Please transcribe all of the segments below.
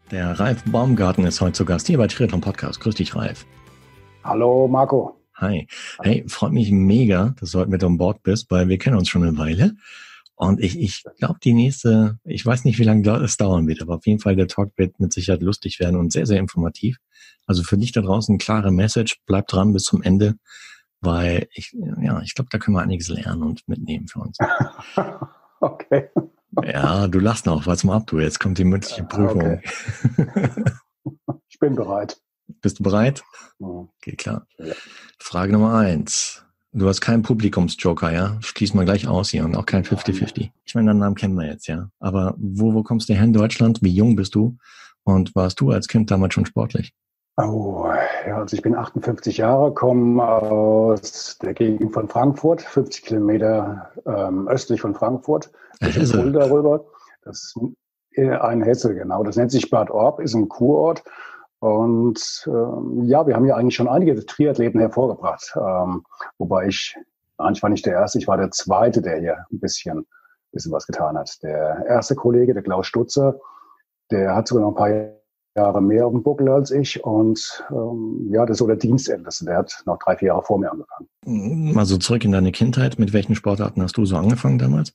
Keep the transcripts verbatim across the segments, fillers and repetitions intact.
Der Ralf Baumgarten ist heute zu Gast hier bei Triathlon Podcast. Grüß dich, Ralf. Hallo, Marco. Hi. Hey, freut mich mega, dass du heute mit an Bord bist, weil wir kennen uns schon eine Weile. Und ich, ich glaube, die nächste, ich weiß nicht, wie lange es dauern wird, aber auf jeden Fall der Talk wird mit Sicherheit lustig werden und sehr, sehr informativ. Also für dich da draußen eine klare Message. Bleib dran bis zum Ende, weil ich, ja, ich glaube, da können wir einiges lernen und mitnehmen für uns. Okay. Ja, du lachst noch. Warte mal ab, du. Jetzt kommt die mündliche Prüfung. Okay. Ich bin bereit. Bist du bereit? Ja. Okay, klar. Ja. Frage Nummer eins. Du hast keinen Publikumsjoker, ja? Schließen wir gleich aus hier und auch kein fünfzig fünfzig. Ich meine, deinen Namen kennen wir jetzt, ja. Aber wo, wo kommst du her in Deutschland? Wie jung bist du? Und warst du als Kind damals schon sportlich? Oh, ja, also ich bin achtundfünfzig Jahre, komme aus der Gegend von Frankfurt, fünfzig Kilometer ähm, östlich von Frankfurt. Hesse. Darüber. Das ist ein Hesse, genau. Das nennt sich Bad Orb, ist ein Kurort. Und ähm, ja, wir haben ja eigentlich schon einige Triathleten hervorgebracht. Ähm, wobei ich, nein, ich war nicht der Erste, ich war der Zweite, der hier ein bisschen, bisschen was getan hat. Der erste Kollege, der Klaus Stutzer, der hat sogar noch ein paar Jahre mehr auf dem Buckel als ich. Und ähm, ja, das ist so der Dienstälteste. Der hat noch drei, vier Jahre vor mir angefangen. Mal so zurück in deine Kindheit. Mit welchen Sportarten hast du so angefangen damals?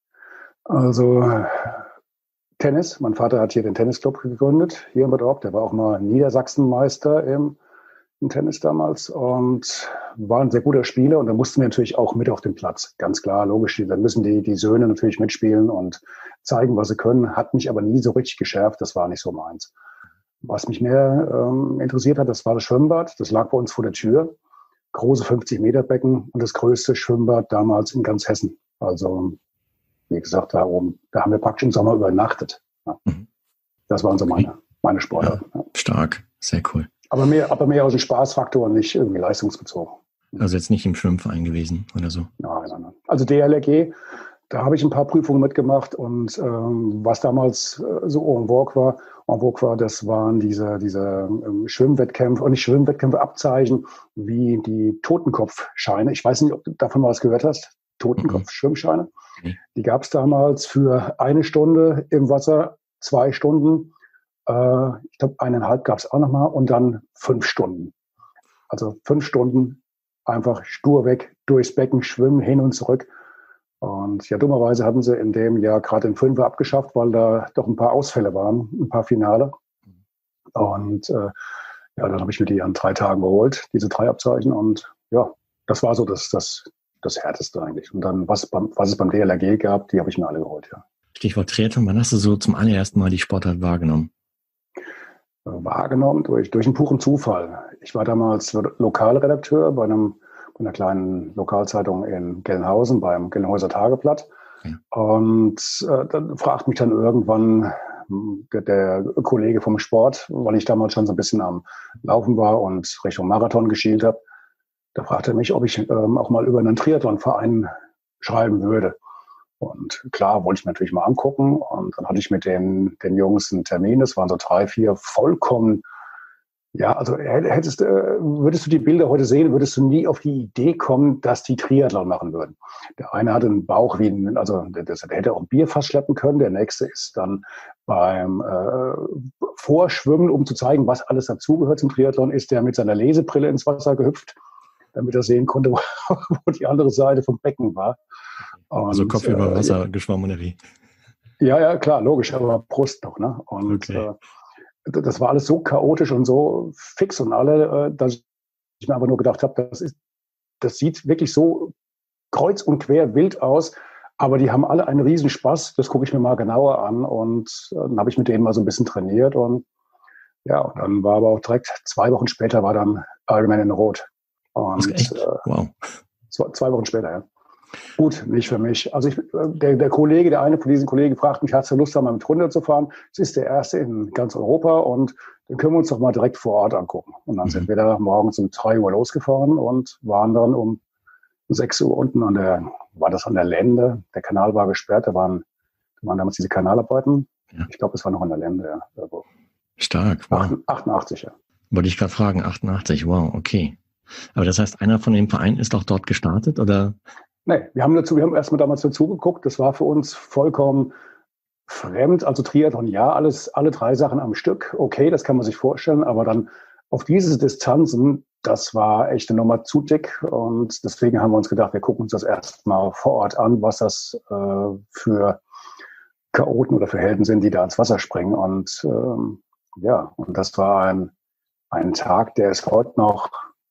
Also Tennis. Mein Vater hat hier den Tennisclub gegründet, hier in Bad Orb. Der war auch mal Niedersachsenmeister im, im Tennis damals und war ein sehr guter Spieler. Und da mussten wir natürlich auch mit auf den Platz. Ganz klar, logisch. Da müssen die, die Söhne natürlich mitspielen und zeigen, was sie können. Hat mich aber nie so richtig geschärft. Das war nicht so meins. Was mich mehr ähm, interessiert hat, das war das Schwimmbad. Das lag bei uns vor der Tür. Große fünfzig Meter Becken und das größte Schwimmbad damals in ganz Hessen. Also wie gesagt, da oben, da haben wir praktisch im Sommer übernachtet. Ja. Mhm. Das waren so meine, meine Sportarten. Ja, stark, sehr cool. Aber mehr, aber mehr aus dem Spaßfaktor und nicht irgendwie leistungsbezogen. Also jetzt nicht im Schwimmverein gewesen oder so? Nein, nein, nein. Also D L R G, da habe ich ein paar Prüfungen mitgemacht und ähm, was damals äh, so en vogue war, en vogue war, das waren diese, diese ähm, Schwimmwettkämpfe und nicht Schwimmwettkämpfe, Abzeichen wie die Totenkopfscheine. Ich weiß nicht, ob du davon mal was gehört hast. Totenkopf-Schwimmscheine. Okay. Die gab es damals für eine Stunde im Wasser, zwei Stunden, äh, ich glaube eineinhalb gab es auch nochmal und dann fünf Stunden. Also fünf Stunden einfach stur weg, durchs Becken schwimmen, hin und zurück. Und ja, dummerweise hatten sie in dem Jahr gerade den Fünfer abgeschafft, weil da doch ein paar Ausfälle waren, ein paar Finale. Und äh, ja, dann habe ich mir die an drei Tagen geholt, diese drei Abzeichen. Und ja, das war so das, das das Härteste eigentlich. Und dann, was, beim, was es beim D L R G gab, die habe ich mir alle geholt, ja. Stichwort Triathlon, wann hast du so zum allerersten Mal die Sportart wahrgenommen? Wahrgenommen durch, durch einen puren Zufall. Ich war damals Lokalredakteur bei, einem, bei einer kleinen Lokalzeitung in Gelnhausen, beim Gelnhäuser Tageblatt. Ja. Und äh, dann fragt mich dann irgendwann der, der Kollege vom Sport, weil ich damals schon so ein bisschen am Laufen war und Richtung Marathon geschielt habe. Da fragte er mich, ob ich ähm, auch mal über einen Triathlonverein schreiben würde. Und klar, wollte ich mir natürlich mal angucken. Und dann hatte ich mit den, den Jungs einen Termin. Das waren so drei, vier vollkommen, ja, also hättest, äh, würdest du die Bilder heute sehen, würdest du nie auf die Idee kommen, dass die Triathlon machen würden. Der eine hatte einen Bauch wie ein, also der, der hätte auch ein Bierfass schleppen können. Der nächste ist dann beim äh, Vorschwimmen, um zu zeigen, was alles dazugehört zum Triathlon, ist der mit seiner Lesebrille ins Wasser gehüpft, damit er sehen konnte, wo, wo die andere Seite vom Becken war. Und, also Kopf über Wasser äh, geschwommen oder wie? Ja, ja, klar, logisch, aber Brust noch. Ne? Und okay. äh, das war alles so chaotisch und so fix und alle, äh, dass ich mir einfach nur gedacht habe, das ist, das sieht wirklich so kreuz und quer wild aus, aber die haben alle einen Riesenspaß. Das gucke ich mir mal genauer an und äh, dann habe ich mit denen mal so ein bisschen trainiert und ja, und dann war aber auch direkt zwei Wochen später war dann Ironman in Rot. Und echt? Wow. Zwei, zwei Wochen später, ja. Gut, nicht für mich. Also ich, der, der Kollege, der eine von diesen Kollegen fragt mich, hast du Lust, da mal mit runter zu fahren? Es ist der erste in ganz Europa und den können wir uns doch mal direkt vor Ort angucken. Und dann mhm. sind wir da morgens um drei Uhr losgefahren und waren dann um sechs Uhr unten an der, war das an der Lende? Der Kanal war gesperrt, da waren, da waren damals diese Kanalarbeiten. Ja. Ich glaube, es war noch an der Lende, ja. Irgendwo. Stark, wow. achtundachtzig, ja. Wollte ich gerade fragen, achtundachtzig, wow, okay. Aber das heißt, einer von dem Verein ist auch dort gestartet, oder? Nee, wir haben dazu, wir haben erstmal damals dazu geguckt. Das war für uns vollkommen fremd. Also Triathlon, ja, alles, alle drei Sachen am Stück. Okay, das kann man sich vorstellen, aber dann auf diese Distanzen, das war echt eine Nummer zu dick. Und deswegen haben wir uns gedacht, wir gucken uns das erstmal vor Ort an, was das äh, für Chaoten oder für Helden sind, die da ins Wasser springen. Und ähm, ja, und das war ein, ein Tag, der ist heute noch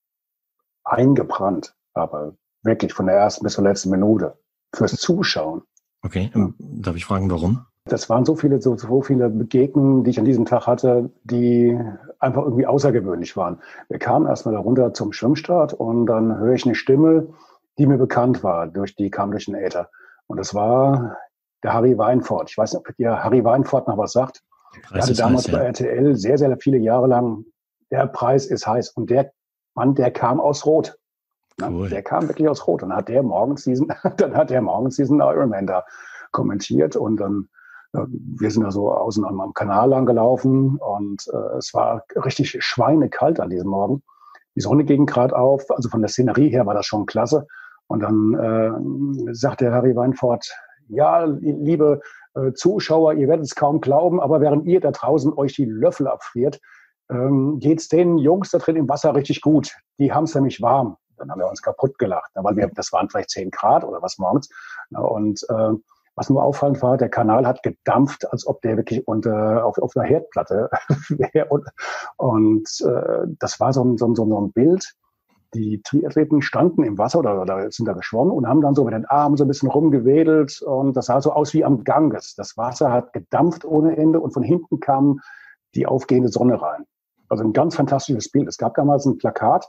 eingebrannt, aber wirklich von der ersten bis zur letzten Minute fürs Zuschauen. Okay, ja. Darf ich fragen, warum? Das waren so viele, so, so viele Begegnungen, die ich an diesem Tag hatte, die einfach irgendwie außergewöhnlich waren. Wir kamen erstmal da runter zum Schwimmstart und dann höre ich eine Stimme, die mir bekannt war, durch die kam durch den Äther. Und das war der Harry Weinfurt. Ich weiß nicht, ob ihr Harry Weinfurt noch was sagt. Er hatte damals heiß, ja. bei R T L sehr, sehr viele Jahre lang, der Preis ist heiß. Und der Mann, der kam aus Rot. Cool. Der kam wirklich aus Rot. Und hat der morgens diesen, dann hat der morgens diesen Ironman da kommentiert. Und dann, äh, wir sind da so außen am Kanal lang gelaufen. Und äh, es war richtig schweinekalt an diesem Morgen. Die Sonne ging gerade auf. Also von der Szenerie her war das schon klasse. Und dann äh, sagt der Harry Weinfurt, ja, liebe äh, Zuschauer, ihr werdet es kaum glauben, aber während ihr da draußen euch die Löffel abfriert, ähm, geht es den Jungs da drin im Wasser richtig gut. Die haben es nämlich warm. Dann haben wir uns kaputt gelacht, weil wir, das waren vielleicht zehn Grad oder was morgens. Und äh, was nur auffallend war, der Kanal hat gedampft, als ob der wirklich unter, auf, auf einer Herdplatte wäre. Und, und äh, das war so ein, so, ein, so ein Bild. Die Triathleten standen im Wasser oder, oder sind da geschwommen und haben dann so mit den Armen so ein bisschen rumgewedelt und das sah so aus wie am Ganges. Das Wasser hat gedampft ohne Ende und von hinten kam die aufgehende Sonne rein. Also ein ganz fantastisches Bild. Es gab damals ein Plakat,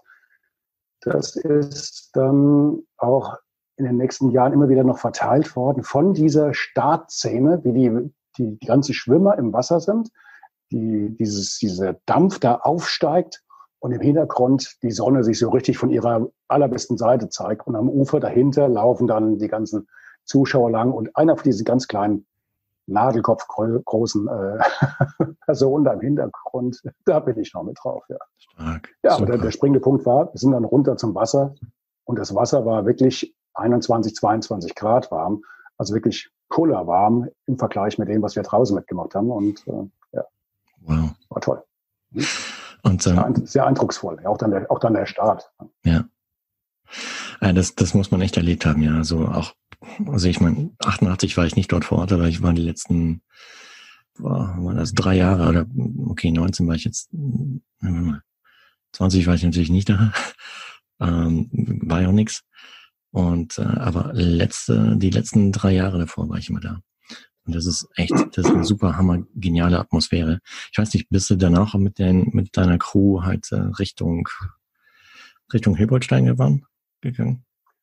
das ist dann auch in den nächsten Jahren immer wieder noch verteilt worden von dieser Startszene, wie die, die, die ganzen Schwimmer im Wasser sind, die dieses, dieser Dampf da aufsteigt. Und im Hintergrund die Sonne sich so richtig von ihrer allerbesten Seite zeigt. Und am Ufer dahinter laufen dann die ganzen Zuschauer lang. Und einer von diesen ganz kleinen, nadelkopfgroßen äh, Personen da im Hintergrund, da bin ich noch mit drauf. Ja, Stark. Ja, aber der, der springende Punkt war, wir sind dann runter zum Wasser. Und das Wasser war wirklich einundzwanzig, zweiundzwanzig Grad warm. Also wirklich pullerwarm im Vergleich mit dem, was wir draußen mitgemacht haben. Und äh, ja, wow. War toll. Hm? Und, ähm, sehr, sehr eindrucksvoll, auch dann der, auch dann der Start. Ja, ja das, das muss man echt erlebt haben, ja. Also auch, also ich meine, achtundachtzig war ich nicht dort vor Ort, aber ich war die letzten, boah, waren das drei Jahre oder, okay, neunzehn war ich jetzt, zwanzig war ich natürlich nicht da, ähm, war ja auch nix. Und, äh, aber letzte, die letzten drei Jahre davor war ich immer da. Und das ist echt, das ist eine super hammer geniale Atmosphäre. Ich weiß nicht, bist du danach mit den, mit deiner Crew halt äh, Richtung, Richtung Hilboltstein gefahren, gegangen?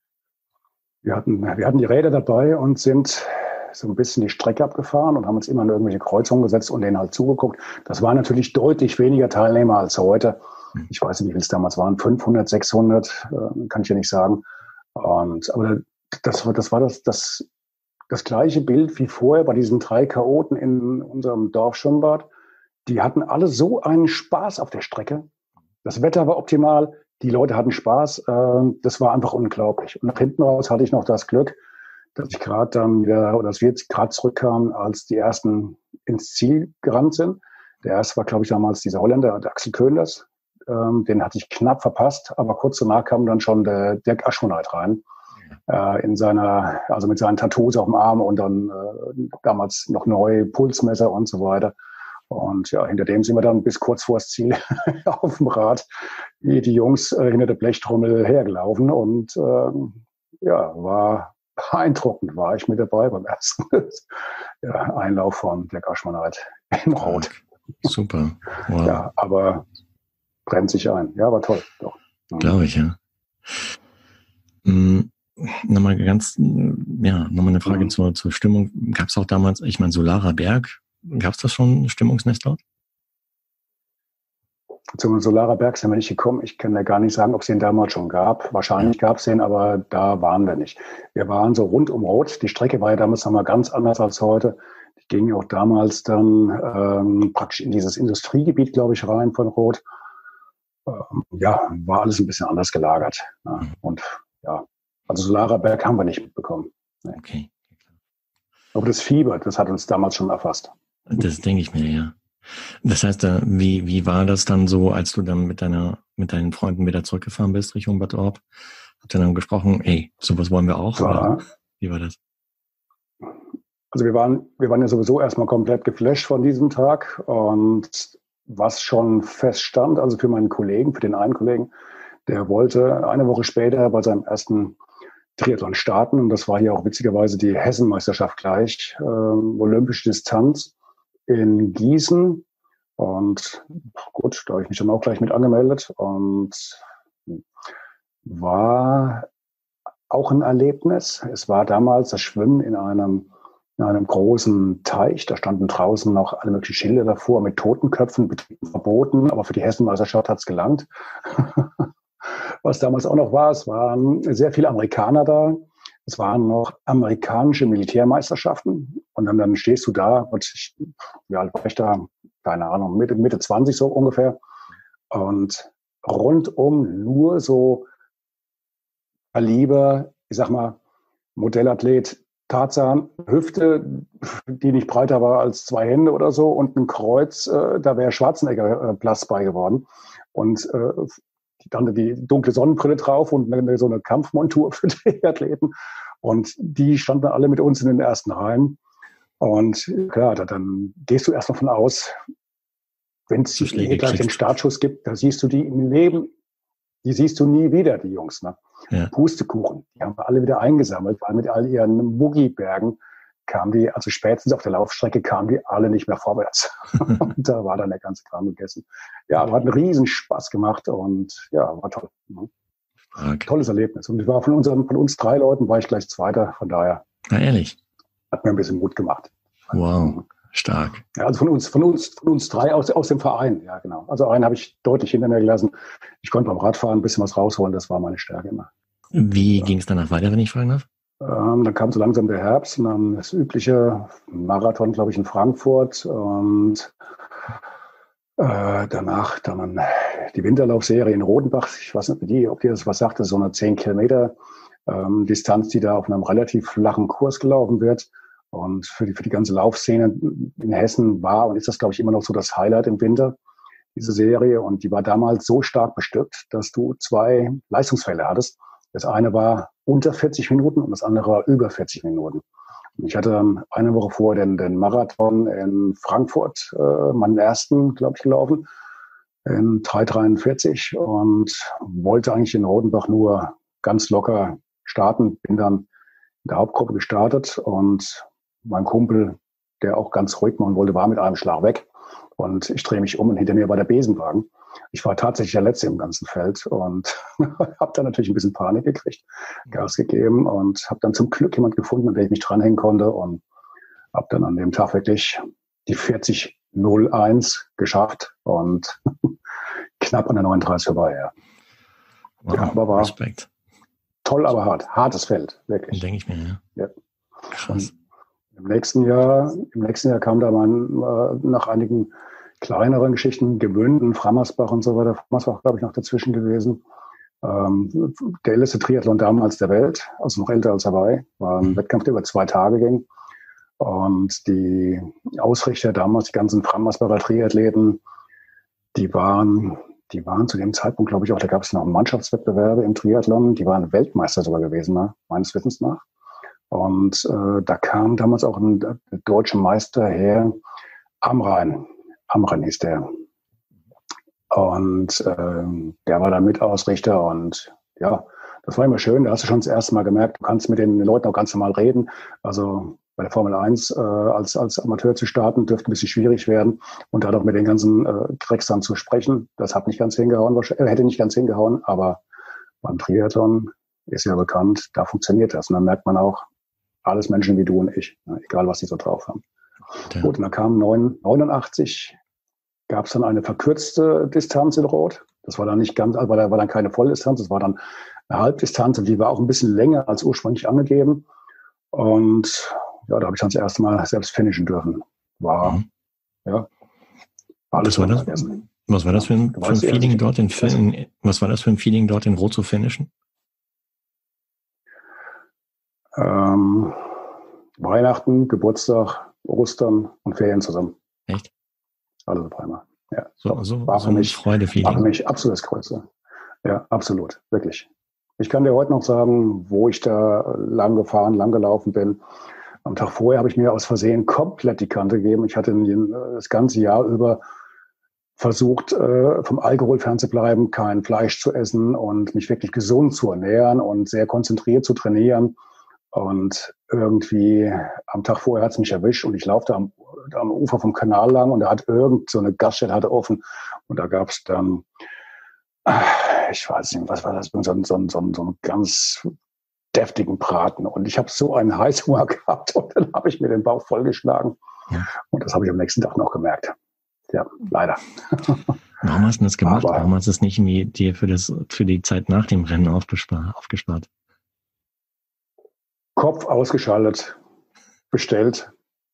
Wir hatten, wir hatten die Räder dabei und sind so ein bisschen die Strecke abgefahren und haben uns immer in irgendwelche Kreuzungen gesetzt und denen halt zugeguckt. Das waren natürlich deutlich weniger Teilnehmer als heute. Ich weiß nicht, wie viel es damals waren, fünfhundert, sechshundert, äh, kann ich ja nicht sagen. Und, aber das, das war das, das, das gleiche Bild wie vorher bei diesen drei Chaoten in unserem Dorfschwimmbad. Die hatten alle so einen Spaß auf der Strecke. Das Wetter war optimal, die Leute hatten Spaß. Das war einfach unglaublich. Und nach hinten raus hatte ich noch das Glück, dass ich gerade dann wieder, oder dass wir jetzt gerade zurückkamen, als die ersten ins Ziel gerannt sind. Der erste war, glaube ich, damals dieser Holländer, der Axel Köhnlers. Den hatte ich knapp verpasst, aber kurz danach kam dann schon der Dirk Aschmoneit rein. In seiner, also mit seinen Tattoos auf dem Arm und dann äh, damals noch neu Pulsmesser und so weiter. Und ja, hinter dem sind wir dann bis kurz vor das Ziel auf dem Rad, wie die Jungs äh, hinter der Blechtrommel hergelaufen. Und ähm, ja, war beeindruckend, war ich mit dabei beim ersten ja, Einlauf von Dirk Aschmoneit in Rot. Super. Wow. Ja, aber brennt sich ein. Ja, war toll. Doch. Glaube ich, ja. Mhm. Nochmal ganz, ja, nochmal eine Frage mhm. zur, zur Stimmung. Gab es auch damals, ich meine, Solarer Berg, gab es das schon, Stimmungsnest dort? Zum Solarer Berg sind wir nicht gekommen. Ich kann ja gar nicht sagen, ob es den damals schon gab. Wahrscheinlich ja. gab es den, aber da waren wir nicht. Wir waren so rund um Rot. Die Strecke war ja damals nochmal ganz anders als heute. Die ging auch damals dann ähm, praktisch in dieses Industriegebiet, glaube ich, rein von Rot. Ähm, ja, war alles ein bisschen anders gelagert. Ja. Mhm. Und ja, also Solarer Berg haben wir nicht mitbekommen. Nee. Okay. Aber das Fieber, das hat uns damals schon erfasst. Das denke ich mir, ja. Das heißt, wie, wie war das dann so, als du dann mit deiner, mit deinen Freunden wieder zurückgefahren bist Richtung Bad Orb? Habt ihr dann gesprochen, ey, sowas wollen wir auch? War, oder wie war das? Also wir waren, wir waren ja sowieso erstmal komplett geflasht von diesem Tag. Und was schon feststand, also für meinen Kollegen, für den einen Kollegen, der wollte eine Woche später bei seinem ersten Triathlon starten. Und das war hier auch witzigerweise die Hessenmeisterschaft gleich, äh, olympische Distanz in Gießen. Und gut, da habe ich mich dann auch gleich mit angemeldet und war auch ein Erlebnis. Es war damals das Schwimmen in einem, in einem großen Teich. Da standen draußen noch alle möglichen Schilder davor mit Totenköpfen, Betrieben verboten. Aber für die Hessenmeisterschaft hat es gelangt. Was damals auch noch war, es waren sehr viele Amerikaner da. Es waren noch amerikanische Militärmeisterschaften. Und dann, dann stehst du da, und ich, wie alt war ich da? Keine Ahnung, Mitte, Mitte zwanzig so ungefähr. Und rundum nur so Kaliber, ich sag mal, Modellathlet Tarzan, Hüfte, die nicht breiter war als zwei Hände oder so, und ein Kreuz, äh, da wäre Schwarzenegger äh, Platz bei geworden. Und äh, dann die dunkle Sonnenbrille drauf und eine, so eine Kampfmontur für die Athleten. Und die standen alle mit uns in den ersten Reihen. Und klar, da, dann gehst du erst davon aus, wenn es hier gleich den Startschuss gibt, da siehst du die im Leben, die siehst du nie wieder, die Jungs. Ne? Ja. Pustekuchen, die haben wir alle wieder eingesammelt, weil mit all ihren Boogie-Bergen kamen die, also spätestens auf der Laufstrecke kamen die alle nicht mehr vorwärts. Und da war dann der ganze Kram gegessen. Ja, aber hat einen riesen Spaß gemacht und ja, war toll. Ne? Okay. Tolles Erlebnis. Und ich war von, unseren, von uns drei Leuten war ich gleich Zweiter, von daher. Na, ehrlich? Hat mir ein bisschen Mut gemacht. Wow, stark. Ja, also von uns, von uns, von uns drei aus, aus dem Verein, ja genau. Also einen habe ich deutlich hinter mir gelassen. Ich konnte beim Radfahren ein bisschen was rausholen, das war meine Stärke immer. Wie ja. ging es danach weiter, wenn ich fragen darf? Ähm, dann kam so langsam der Herbst und dann das übliche Marathon, glaube ich, in Frankfurt und äh, danach dann die Winterlaufserie in Rodenbach. Ich weiß nicht, ob die, ob die das was sagt, das ist so eine zehn Kilometer ähm, Distanz, die da auf einem relativ flachen Kurs gelaufen wird. Und für die, für die ganze Laufszene in Hessen war und ist das, glaube ich, immer noch so das Highlight im Winter, diese Serie. Und die war damals so stark bestückt, dass du zwei Leistungsfälle hattest. Das eine war unter vierzig Minuten und das andere war über vierzig Minuten. Und ich hatte dann eine Woche vor den, den Marathon in Frankfurt, äh, meinen ersten, glaube ich, gelaufen, in drei dreiundvierzig und wollte eigentlich in Rodenbach nur ganz locker starten. Bin dann in der Hauptgruppe gestartet und mein Kumpel, der auch ganz ruhig machen wollte, war mit einem Schlag weg. Und ich drehe mich um und hinter mir war der Besenwagen. Ich war tatsächlich der Letzte im ganzen Feld und habe dann natürlich ein bisschen Panik gekriegt, Gas gegeben und habe dann zum Glück jemand gefunden, an dem ich mich dranhängen konnte und habe dann an dem Tag wirklich die vierzig null eins geschafft und knapp an der neununddreißig vorbei. Ja, wow, ja aber war Respekt. Toll, aber hart. Hartes Feld, wirklich. Denke ich mir, ja. ja. Krass. Und Im nächsten Jahr, im nächsten Jahr kam da mal äh, nach einigen kleineren Geschichten, Gemünden, Frammersbach und so weiter. Frammersbach, glaube ich, noch dazwischen gewesen. Ähm, der älteste Triathlon damals der Welt, also noch älter als Hawaii, war ein mhm. Wettkampf, der über zwei Tage ging. Und die Ausrichter damals, die ganzen Frammersbacher Triathleten, die waren, die waren zu dem Zeitpunkt, glaube ich, auch, da gab es noch Mannschaftswettbewerbe im Triathlon, die waren Weltmeister sogar gewesen, ne? Meines Wissens nach. Und äh, da kam damals auch ein deutscher Meister her, Amrein. Amrein hieß der. Und äh, der war da Mitausrichter und ja, das war immer schön. Da hast du schon das erste Mal gemerkt, du kannst mit den Leuten auch ganz normal reden. Also bei der Formel eins äh, als, als Amateur zu starten, dürfte ein bisschen schwierig werden. Und da doch mit den ganzen äh, Cracks dann zu sprechen, das hat nicht ganz hingehauen, äh, hätte nicht ganz hingehauen, aber beim Triathlon ist ja bekannt, da funktioniert das. Und dann merkt man auch, alles Menschen wie du und ich, ne, egal was die so drauf haben. Ja. Gut, und dann kam neunundachtzig, gab es dann eine verkürzte Distanz in Rot. Das war dann nicht ganz, war dann, war dann keine Volldistanz, das war dann eine Halbdistanz und die war auch ein bisschen länger als ursprünglich angegeben. Und ja, da habe ich dann das erste Mal selbst finishen dürfen. War, mhm. ja, war alles was war das? Vergessen. Was war das für ein, ja, für ein Feeling ehrlich, dort in, in, was war das für ein Feeling dort in Rot zu finishen? Ähm, Weihnachten, Geburtstag, Ostern und Ferien zusammen. Echt? Alles auf einmal. Ja. So, so, war so für ein mich, Freude-Feeling. war für mich absolut das Größte. Ja, absolut. Wirklich. Ich kann dir heute noch sagen, wo ich da lang gefahren, lang gelaufen bin. Am Tag vorher habe ich mir aus Versehen komplett die Kante gegeben. Ich hatte das ganze Jahr über versucht, vom Alkohol fernzubleiben, kein Fleisch zu essen und mich wirklich gesund zu ernähren und sehr konzentriert zu trainieren. Und irgendwie am Tag vorher hat es mich erwischt und ich laufe da am, da am Ufer vom Kanal lang und da hat irgend so eine Gaststätte hatte offen und da gab es dann, ich weiß nicht, was war das, so, so, so, so, so einen ganz deftigen Braten. Und ich habe so einen Heißhunger gehabt und dann habe ich mir den Bauch vollgeschlagen. Ja. Und das habe ich am nächsten Tag noch gemerkt. Ja, leider. Warum hast du das gemacht? Aber Warum hast du es nicht irgendwie dir für, das, für die Zeit nach dem Rennen aufgespart? aufgespart? Kopf ausgeschaltet, bestellt,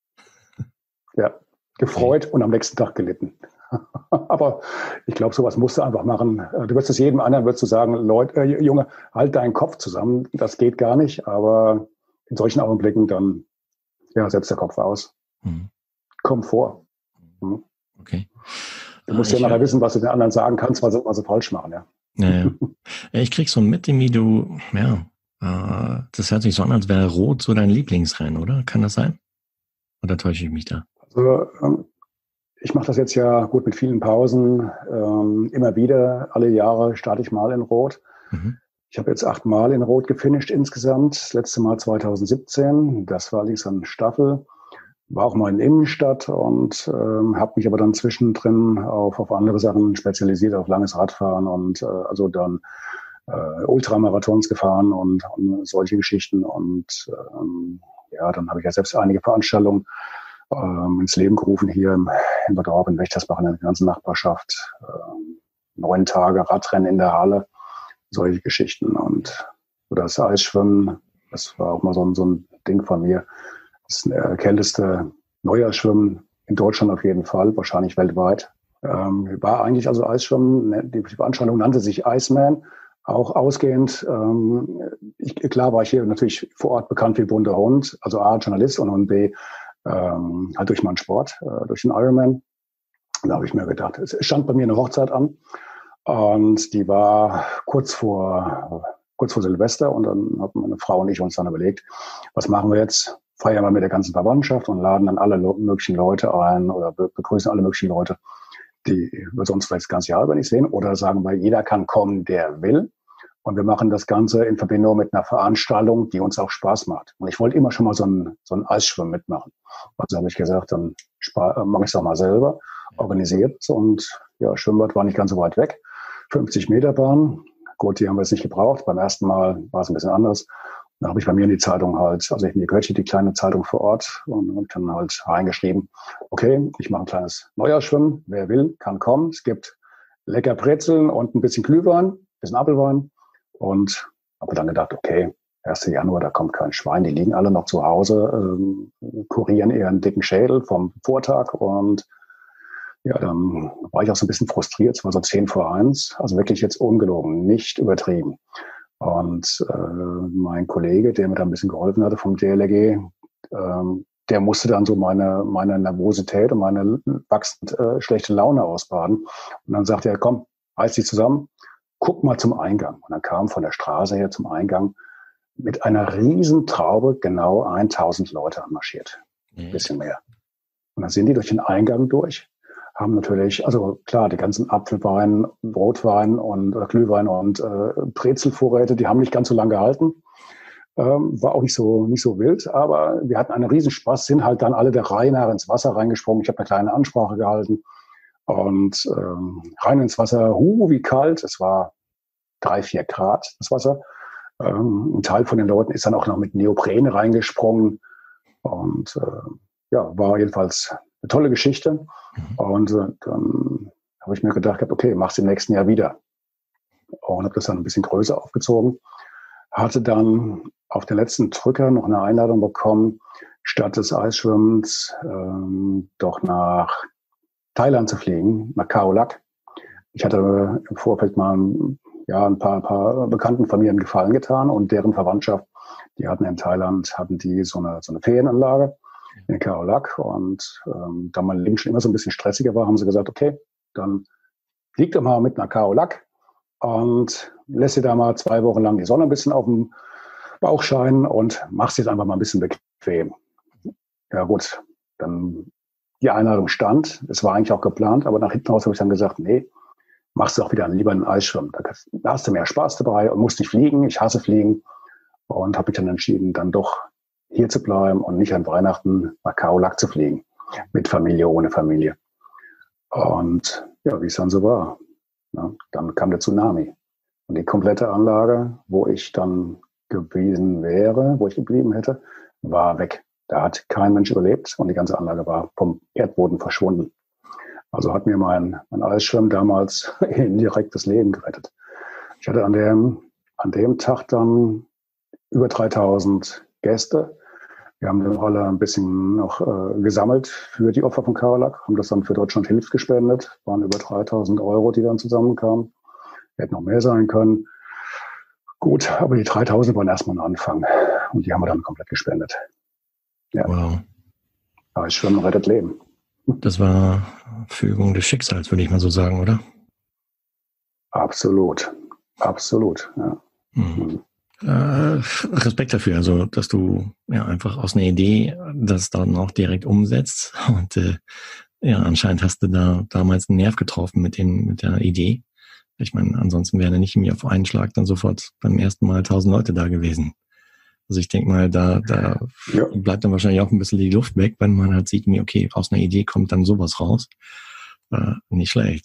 ja, gefreut okay. Und am nächsten Tag gelitten. Aber ich glaube, sowas musst du einfach machen. Du würdest es jedem anderen, würdest du sagen, Leute, äh, Junge, halt deinen Kopf zusammen. Das geht gar nicht. Aber in solchen Augenblicken dann, ja, setzt der Kopf aus. Mhm. Komm vor. Mhm. Okay. Du musst ich, ja nachher wissen, was du den anderen sagen kannst, was sie, was sie falsch machen, ja. Ja, ja. Ich krieg so mit, wie du, ja, äh, das hört sich so an, als wäre Rot so dein Lieblingsrennen, oder? Kann das sein? Oder täusche ich mich da? Also, ähm, ich mache das jetzt ja gut mit vielen Pausen. Ähm, immer wieder, alle Jahre starte ich mal in Rot. Mhm. Ich habe jetzt achtmal in Rot gefinisht insgesamt. Das letzte Mal zwanzig siebzehn. Das war allerdings eine Staffel. War auch mal in Innenstadt und ähm, habe mich aber dann zwischendrin auf, auf andere Sachen spezialisiert, auf langes Radfahren und äh, also dann äh, Ultramarathons gefahren und, und solche Geschichten. Und ähm, ja, dann habe ich ja selbst einige Veranstaltungen ähm, ins Leben gerufen hier im, in Bad Orb, in Wächtersbach, in der ganzen Nachbarschaft. Ähm, neun Tage Radrennen in der Halle, solche Geschichten. Und das Eisschwimmen, das war auch mal so ein, so ein Ding von mir. Das äh, kälteste Neujahrsschwimmen in Deutschland auf jeden Fall, wahrscheinlich weltweit. Ähm, war eigentlich also Eisschwimmen, die Veranstaltung nannte sich Iceman, auch ausgehend. Ähm, ich, klar war ich hier natürlich vor Ort bekannt wie bunter Hund, also A, Journalist und, und B, ähm, halt durch meinen Sport, äh, durch den Ironman. Da habe ich mir gedacht, es stand bei mir eine Hochzeit an und die war kurz vor, kurz vor Silvester und dann haben meine Frau und ich uns dann überlegt, was machen wir jetzt? Feiern wir mit der ganzen Verwandtschaft und laden dann alle möglichen Leute ein oder begrüßen alle möglichen Leute, die wir sonst vielleicht das ganze Jahr über nicht sehen. Oder sagen wir, jeder kann kommen, der will. Und wir machen das Ganze in Verbindung mit einer Veranstaltung, die uns auch Spaß macht. Und ich wollte immer schon mal so ein, so ein Eisschwimmen mitmachen. Also habe ich gesagt, dann mache ich es auch mal selber, organisiert. Und ja, Schwimmbad war nicht ganz so weit weg. fünfzig Meter Bahn. Gut, die haben wir jetzt nicht gebraucht. Beim ersten Mal war es ein bisschen anders. Dann habe ich bei mir in die Zeitung halt, also mir gehört hier die kleine Zeitung vor Ort und habe dann halt reingeschrieben, okay, ich mache ein kleines Neujahrsschwimmen, wer will, kann kommen. Es gibt lecker Brezeln und ein bisschen Glühwein, ein bisschen Apfelwein und habe dann gedacht, okay, erster Januar, da kommt kein Schwein, die liegen alle noch zu Hause, ähm, kurieren ihren dicken Schädel vom Vortag und ja, dann war ich auch so ein bisschen frustriert, es war so zehn vor eins, also wirklich jetzt ungelogen, nicht übertrieben. Und äh, mein Kollege, der mir da ein bisschen geholfen hatte vom D L R G, ähm, der musste dann so meine, meine Nervosität und meine wachsend äh, schlechte Laune ausbaden. Und dann sagte er, komm, reiß dich zusammen, guck mal zum Eingang. Und dann kam von der Straße her zum Eingang mit einer riesen Traube genau tausend Leute anmarschiert. Ein mhm. bisschen mehr. Und dann sind die durch den Eingang durch. Haben natürlich, also klar, die ganzen Apfelwein, Rotwein und äh, Glühwein und äh, Brezelvorräte, die haben nicht ganz so lange gehalten. Ähm, war auch nicht so nicht so wild, aber wir hatten einen Riesenspaß, sind halt dann alle der Reihe nach ins Wasser reingesprungen. Ich habe eine kleine Ansprache gehalten und ähm, rein ins Wasser, hu, wie kalt. Es war drei, vier Grad, das Wasser. Ähm, ein Teil von den Leuten ist dann auch noch mit Neopren reingesprungen und äh, ja, war jedenfalls eine tolle Geschichte. Mhm. Und äh, dann habe ich mir gedacht, okay, mach's im nächsten Jahr wieder. Und habe das dann ein bisschen größer aufgezogen. Hatte dann auf den letzten Drücker noch eine Einladung bekommen, statt des Eisschwimmens ähm, doch nach Thailand zu fliegen, nach Khao Lak. Ich hatte im Vorfeld mal ja, ein paar, paar Bekannten von mir einen Gefallen getan und deren Verwandtschaft, Die hatten in Thailand, hatten die so eine, so eine Ferienanlage in Khao Lak. Und ähm, da mein Leben schon immer so ein bisschen stressiger war, haben sie gesagt, okay, dann flieg doch mal mit nach Khao Lak und lässt dir da mal zwei Wochen lang die Sonne ein bisschen auf dem Bauch scheinen und machst jetzt einfach mal ein bisschen bequem. Ja gut, dann die Einladung stand. Es war eigentlich auch geplant, aber nach hinten raus habe ich dann gesagt, nee, machst du auch wieder lieber einen Eisschwimmen. Da hast du mehr Spaß dabei und musst nicht fliegen. Ich hasse Fliegen. Und habe mich dann entschieden, dann doch hier zu bleiben und nicht an Weihnachten nach Khao Lak zu fliegen. Mit Familie, ohne Familie. Und ja, wie es dann so war. Ja, dann kam der Tsunami. Und die komplette Anlage, wo ich dann gewesen wäre, wo ich geblieben hätte, war weg. Da hat kein Mensch überlebt und die ganze Anlage war vom Erdboden verschwunden. Also hat mir mein, mein Eisschwimmen damals indirekt das Leben gerettet. Ich hatte an dem, an dem Tag dann über dreitausend Gäste. Wir haben dann alle ein bisschen noch äh, gesammelt für die Opfer von Khao Lak, haben das dann für Deutschland hilft gespendet. Waren über dreitausend Euro, die dann zusammenkamen. Hätten noch mehr sein können. Gut, aber die dreitausend waren erstmal ein Anfang. Und die haben wir dann komplett gespendet. Ja. Wow. Eisschwimmen rettet Leben. Das war Fügung des Schicksals, würde ich mal so sagen, oder? Absolut. Absolut, ja. Mhm. Äh, Respekt dafür, also dass du ja einfach aus einer Idee das dann auch direkt umsetzt und äh, ja, anscheinend hast du da damals einen Nerv getroffen mit dem mit der Idee. Ich meine, ansonsten wären ja nicht mir auf einen Schlag dann sofort beim ersten Mal tausend Leute da gewesen. Also ich denke mal, da da ja. bleibt dann wahrscheinlich auch ein bisschen die Luft weg, wenn man halt sieht, wie okay, aus einer Idee kommt dann sowas raus. Äh, nicht schlecht.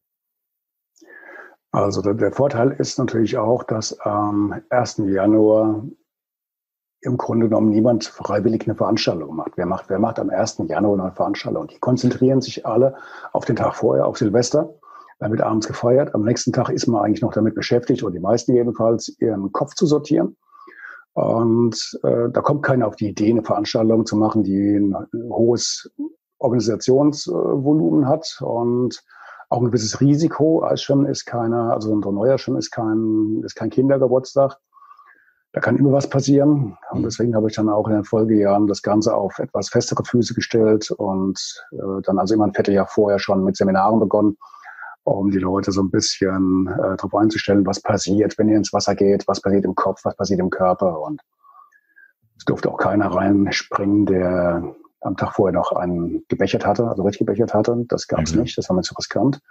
Also der, der Vorteil ist natürlich auch, dass am ersten Januar im Grunde genommen niemand freiwillig eine Veranstaltung macht. Wer macht, wer macht am ersten Januar eine Veranstaltung? Die konzentrieren sich alle auf den Tag vorher, auf Silvester. Dann wird abends gefeiert. Am nächsten Tag ist man eigentlich noch damit beschäftigt, oder die meisten jedenfalls, ihren Kopf zu sortieren. Und äh, da kommt keiner auf die Idee, eine Veranstaltung zu machen, die ein hohes Organisationsvolumen hat und auch ein gewisses Risiko. Eisschwimmen ist keiner, also ein neuer Schwimmen ist kein, ist kein Kindergeburtstag. Da kann immer was passieren. Und deswegen habe ich dann auch in den Folgejahren das Ganze auf etwas festere Füße gestellt und äh, dann also immer ein Vierteljahr vorher schon mit Seminaren begonnen, um die Leute so ein bisschen äh, darauf einzustellen, was passiert, wenn ihr ins Wasser geht, was passiert im Kopf, was passiert im Körper. Und es durfte auch keiner reinspringen, der am Tag vorher noch einen gebechert hatte, also richtig gebechert hatte. Das gab es mhm. nicht, das war mir zu riskant.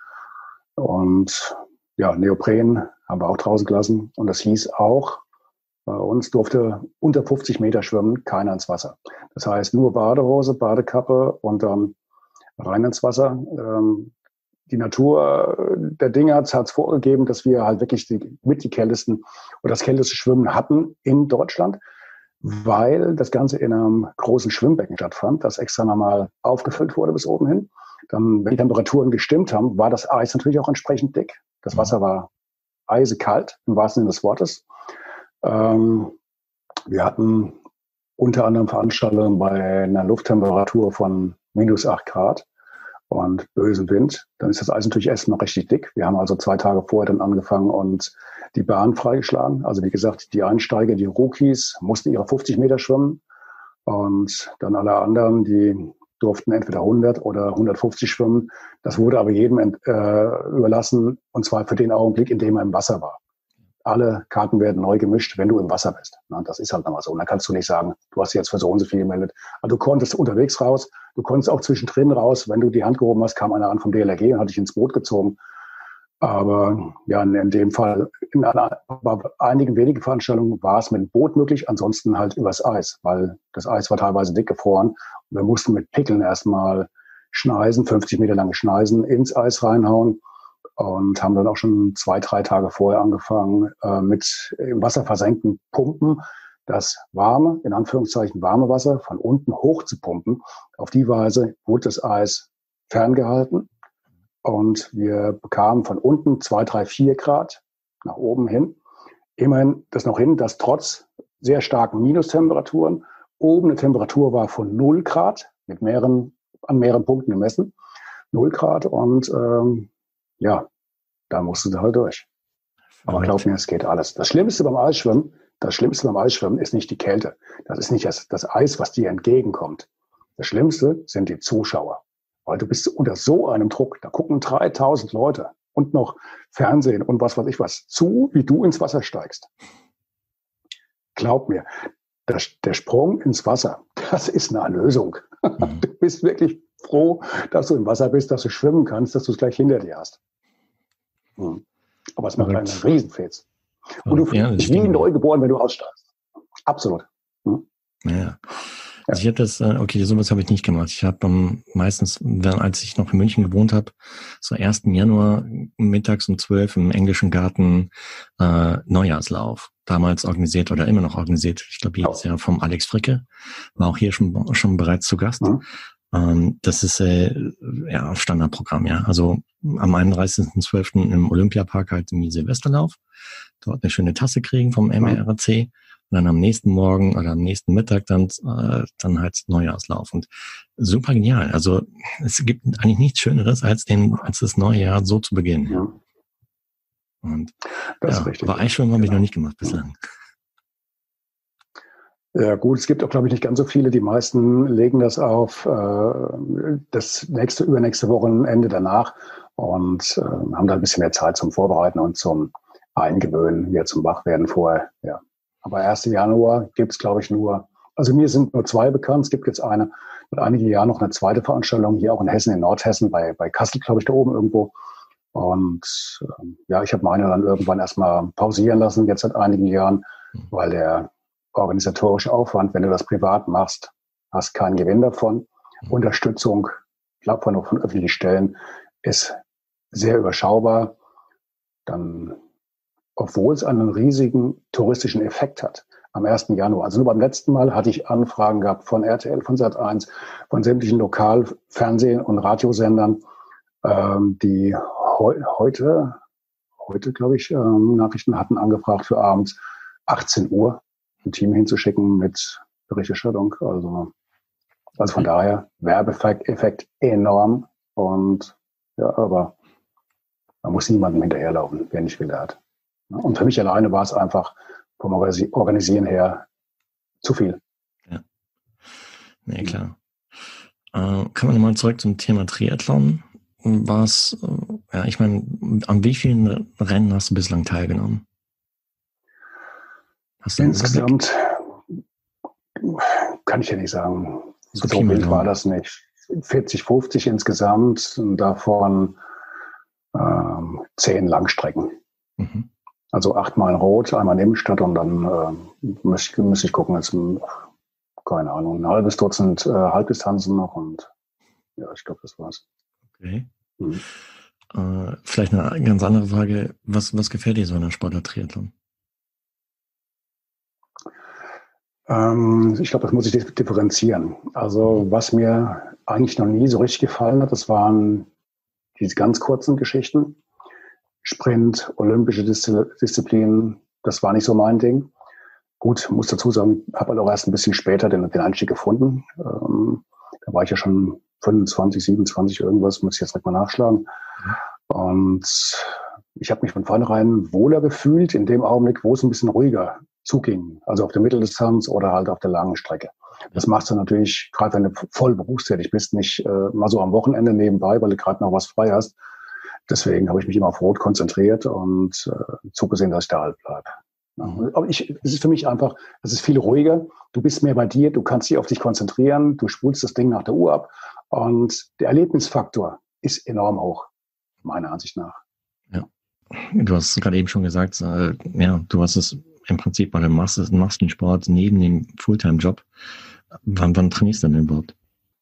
Und ja, Neopren haben wir auch draußen gelassen. Und das hieß auch, bei uns durfte unter fünfzig Meter schwimmen, keiner ins Wasser. Das heißt nur Badehose, Badekappe und dann rein ins Wasser. Ähm, die Natur der Dinge hat es vorgegeben, dass wir halt wirklich die, mit die kältesten oder das kälteste Schwimmen hatten in Deutschland, weil das Ganze in einem großen Schwimmbecken stattfand, das extra nochmal aufgefüllt wurde bis oben hin. Dann, wenn die Temperaturen gestimmt haben, war das Eis natürlich auch entsprechend dick. Das Wasser war eisekalt, im wahrsten Sinne des Wortes. Ähm, wir hatten unter anderem Veranstaltungen bei einer Lufttemperatur von minus acht Grad und bösen Wind. Dann ist das Eis natürlich erst noch richtig dick. Wir haben also zwei Tage vorher dann angefangen und die Bahn freigeschlagen. Also wie gesagt, die Einsteiger, die Rookies, mussten ihre fünfzig Meter schwimmen und dann alle anderen, die durften entweder hundert oder hundertfünfzig schwimmen. Das wurde aber jedem äh, überlassen, und zwar für den Augenblick, in dem er im Wasser war. Alle Karten werden neu gemischt, wenn du im Wasser bist. Das ist halt nochmal so. Und dann kannst du nicht sagen, du hast jetzt für so und so viel gemeldet. Also du konntest unterwegs raus, du konntest auch zwischendrin raus. Wenn du die Hand gehoben hast, kam einer an vom D L R G und hat dich ins Boot gezogen. Aber ja, in dem Fall, in einer, bei einigen wenigen Veranstaltungen war es mit dem Boot möglich, ansonsten halt übers Eis, weil das Eis war teilweise dick gefroren. Und wir mussten mit Pickeln erstmal Schneisen, fünfzig Meter lange Schneisen ins Eis reinhauen. Und haben dann auch schon zwei, drei Tage vorher angefangen, äh, mit im Wasser versenkten Pumpen das warme, in Anführungszeichen warme Wasser von unten hoch zu pumpen. Auf die Weise wurde das Eis ferngehalten und wir bekamen von unten zwei, drei, vier Grad nach oben hin. Immerhin das noch hin, dass trotz sehr starken Minustemperaturen oben eine Temperatur war von null Grad, mit mehreren, an mehreren Punkten gemessen. null Grad und ähm, ja, da musst du halt durch. Aber glaub mir, es geht alles. Das Schlimmste beim Eisschwimmen Das Schlimmste beim Eisschwimmen ist nicht die Kälte. Das ist nicht das, das Eis, was dir entgegenkommt. Das Schlimmste sind die Zuschauer. Weil du bist unter so einem Druck. Da gucken dreitausend Leute und noch Fernsehen und was weiß ich was zu, wie du ins Wasser steigst. Glaub mir, der, der Sprung ins Wasser, das ist eine Erlösung. Mhm. Du bist wirklich froh, dass du im Wasser bist, dass du schwimmen kannst, dass du es gleich hinter dir hast. Mhm. Aber es macht einen Riesenfetz. Und du ja, bist wie neu geboren, wenn du aussteigst. Absolut. Mhm. Ja. Also ich habe das, okay, sowas habe ich nicht gemacht. Ich habe um, meistens, als ich noch in München gewohnt habe, so ersten Januar mittags um zwölf im englischen Garten äh, Neujahrslauf. Damals organisiert oder immer noch organisiert. Ich glaube, jedes Jahr vom Alex Fricke. War auch hier schon schon bereits zu Gast. Mhm. Ähm, das ist äh, ja Standardprogramm, ja. Also am einunddreißigsten zwölften im Olympiapark halt im Silvesterlauf. Dort eine schöne Tasse kriegen vom M R C. Und dann am nächsten Morgen oder am nächsten Mittag dann, äh, dann halt Neujahrslauf. Und super genial. Also es gibt eigentlich nichts Schöneres, als den, als das neue Jahr so zu beginnen. Ja. Und das ja, ist richtig. aber Eisschwimmen habe ich noch nicht gemacht bislang. Ja gut, es gibt auch, glaube ich, nicht ganz so viele. Die meisten legen das auf äh, das nächste, übernächste Wochenende danach und äh, haben da ein bisschen mehr Zeit zum Vorbereiten und zum Eingewöhnen, ja, zum Wachwerden vorher, ja. Aber ersten Januar gibt es, glaube ich, nur, also mir sind nur zwei bekannt. Es gibt jetzt eine, mit einigen Jahren noch eine zweite Veranstaltung, hier auch in Hessen, in Nordhessen, bei, bei Kassel, glaube ich, da oben irgendwo. Und ähm, ja, ich habe meine dann irgendwann erstmal pausieren lassen, jetzt seit einigen Jahren, weil der organisatorische Aufwand, wenn du das privat machst, hast keinen Gewinn davon. Unterstützung, ich glaube von, von öffentlichen Stellen, ist sehr überschaubar. Dann obwohl es einen riesigen touristischen Effekt hat am ersten Januar. Also nur beim letzten Mal hatte ich Anfragen gehabt von R T L, von Sat eins, von sämtlichen Lokalfernsehen- und Radiosendern, ähm, die heu- heute, heute glaube ich, ähm, Nachrichten hatten angefragt für abends achtzehn Uhr ein Team hinzuschicken mit Berichterstattung. Also, also von daher Werbeeffekt Effekt enorm und ja, aber man muss niemandem hinterherlaufen, wer nicht will, der hat. Und für mich alleine war es einfach vom Organisieren her zu viel. Ja, nee, klar. Äh, kommen wir nochmal zurück zum Thema Triathlon. Was, äh, ja, ich meine, an wie vielen Rennen hast du bislang teilgenommen? Hast du insgesamt kann ich ja nicht sagen. So, so wild war das nicht. vierzig, fünfzig insgesamt und davon ähm, zehn Langstrecken. Mhm. Also achtmal Rot, einmal Nebenstadt und dann äh, muss, ich, muss ich gucken, jetzt ein, keine Ahnung, ein halbes Dutzend äh, Halbdistanzen noch und ja, ich glaube, das war's. Okay. Mhm. Äh, vielleicht eine ganz andere Frage. Was, was gefällt dir so an der Sportart Triathlon? Ähm, ich glaube, das muss ich differenzieren. Also was mir eigentlich noch nie so richtig gefallen hat, das waren diese ganz kurzen Geschichten. Sprint, olympische Disziplinen, das war nicht so mein Ding. Gut, muss dazu sagen, habe halt auch erst ein bisschen später den, den Einstieg gefunden. Ähm, da war ich ja schon fünfundzwanzig, siebenundzwanzig irgendwas, muss ich jetzt direkt mal nachschlagen. Und ich habe mich von vornherein wohler gefühlt in dem Augenblick, wo es ein bisschen ruhiger zuging. Also auf der Mitteldistanz oder halt auf der langen Strecke. Das machst du natürlich, gerade wenn du voll berufstätig bist, nicht äh, mal so am Wochenende nebenbei, weil du gerade noch was frei hast. Deswegen habe ich mich immer auf Rot konzentriert und äh, zugesehen, dass ich da halt bleibe. Ja, aber ich, es ist für mich einfach, es ist viel ruhiger. Du bist mehr bei dir, du kannst dich auf dich konzentrieren, du spulst das Ding nach der Uhr ab und der Erlebnisfaktor ist enorm hoch, meiner Ansicht nach. Ja, du hast gerade eben schon gesagt, äh, ja, du hast es im Prinzip, weil du machst, machst den Sport neben dem Fulltime-Job. Wann, wann trainierst du denn überhaupt?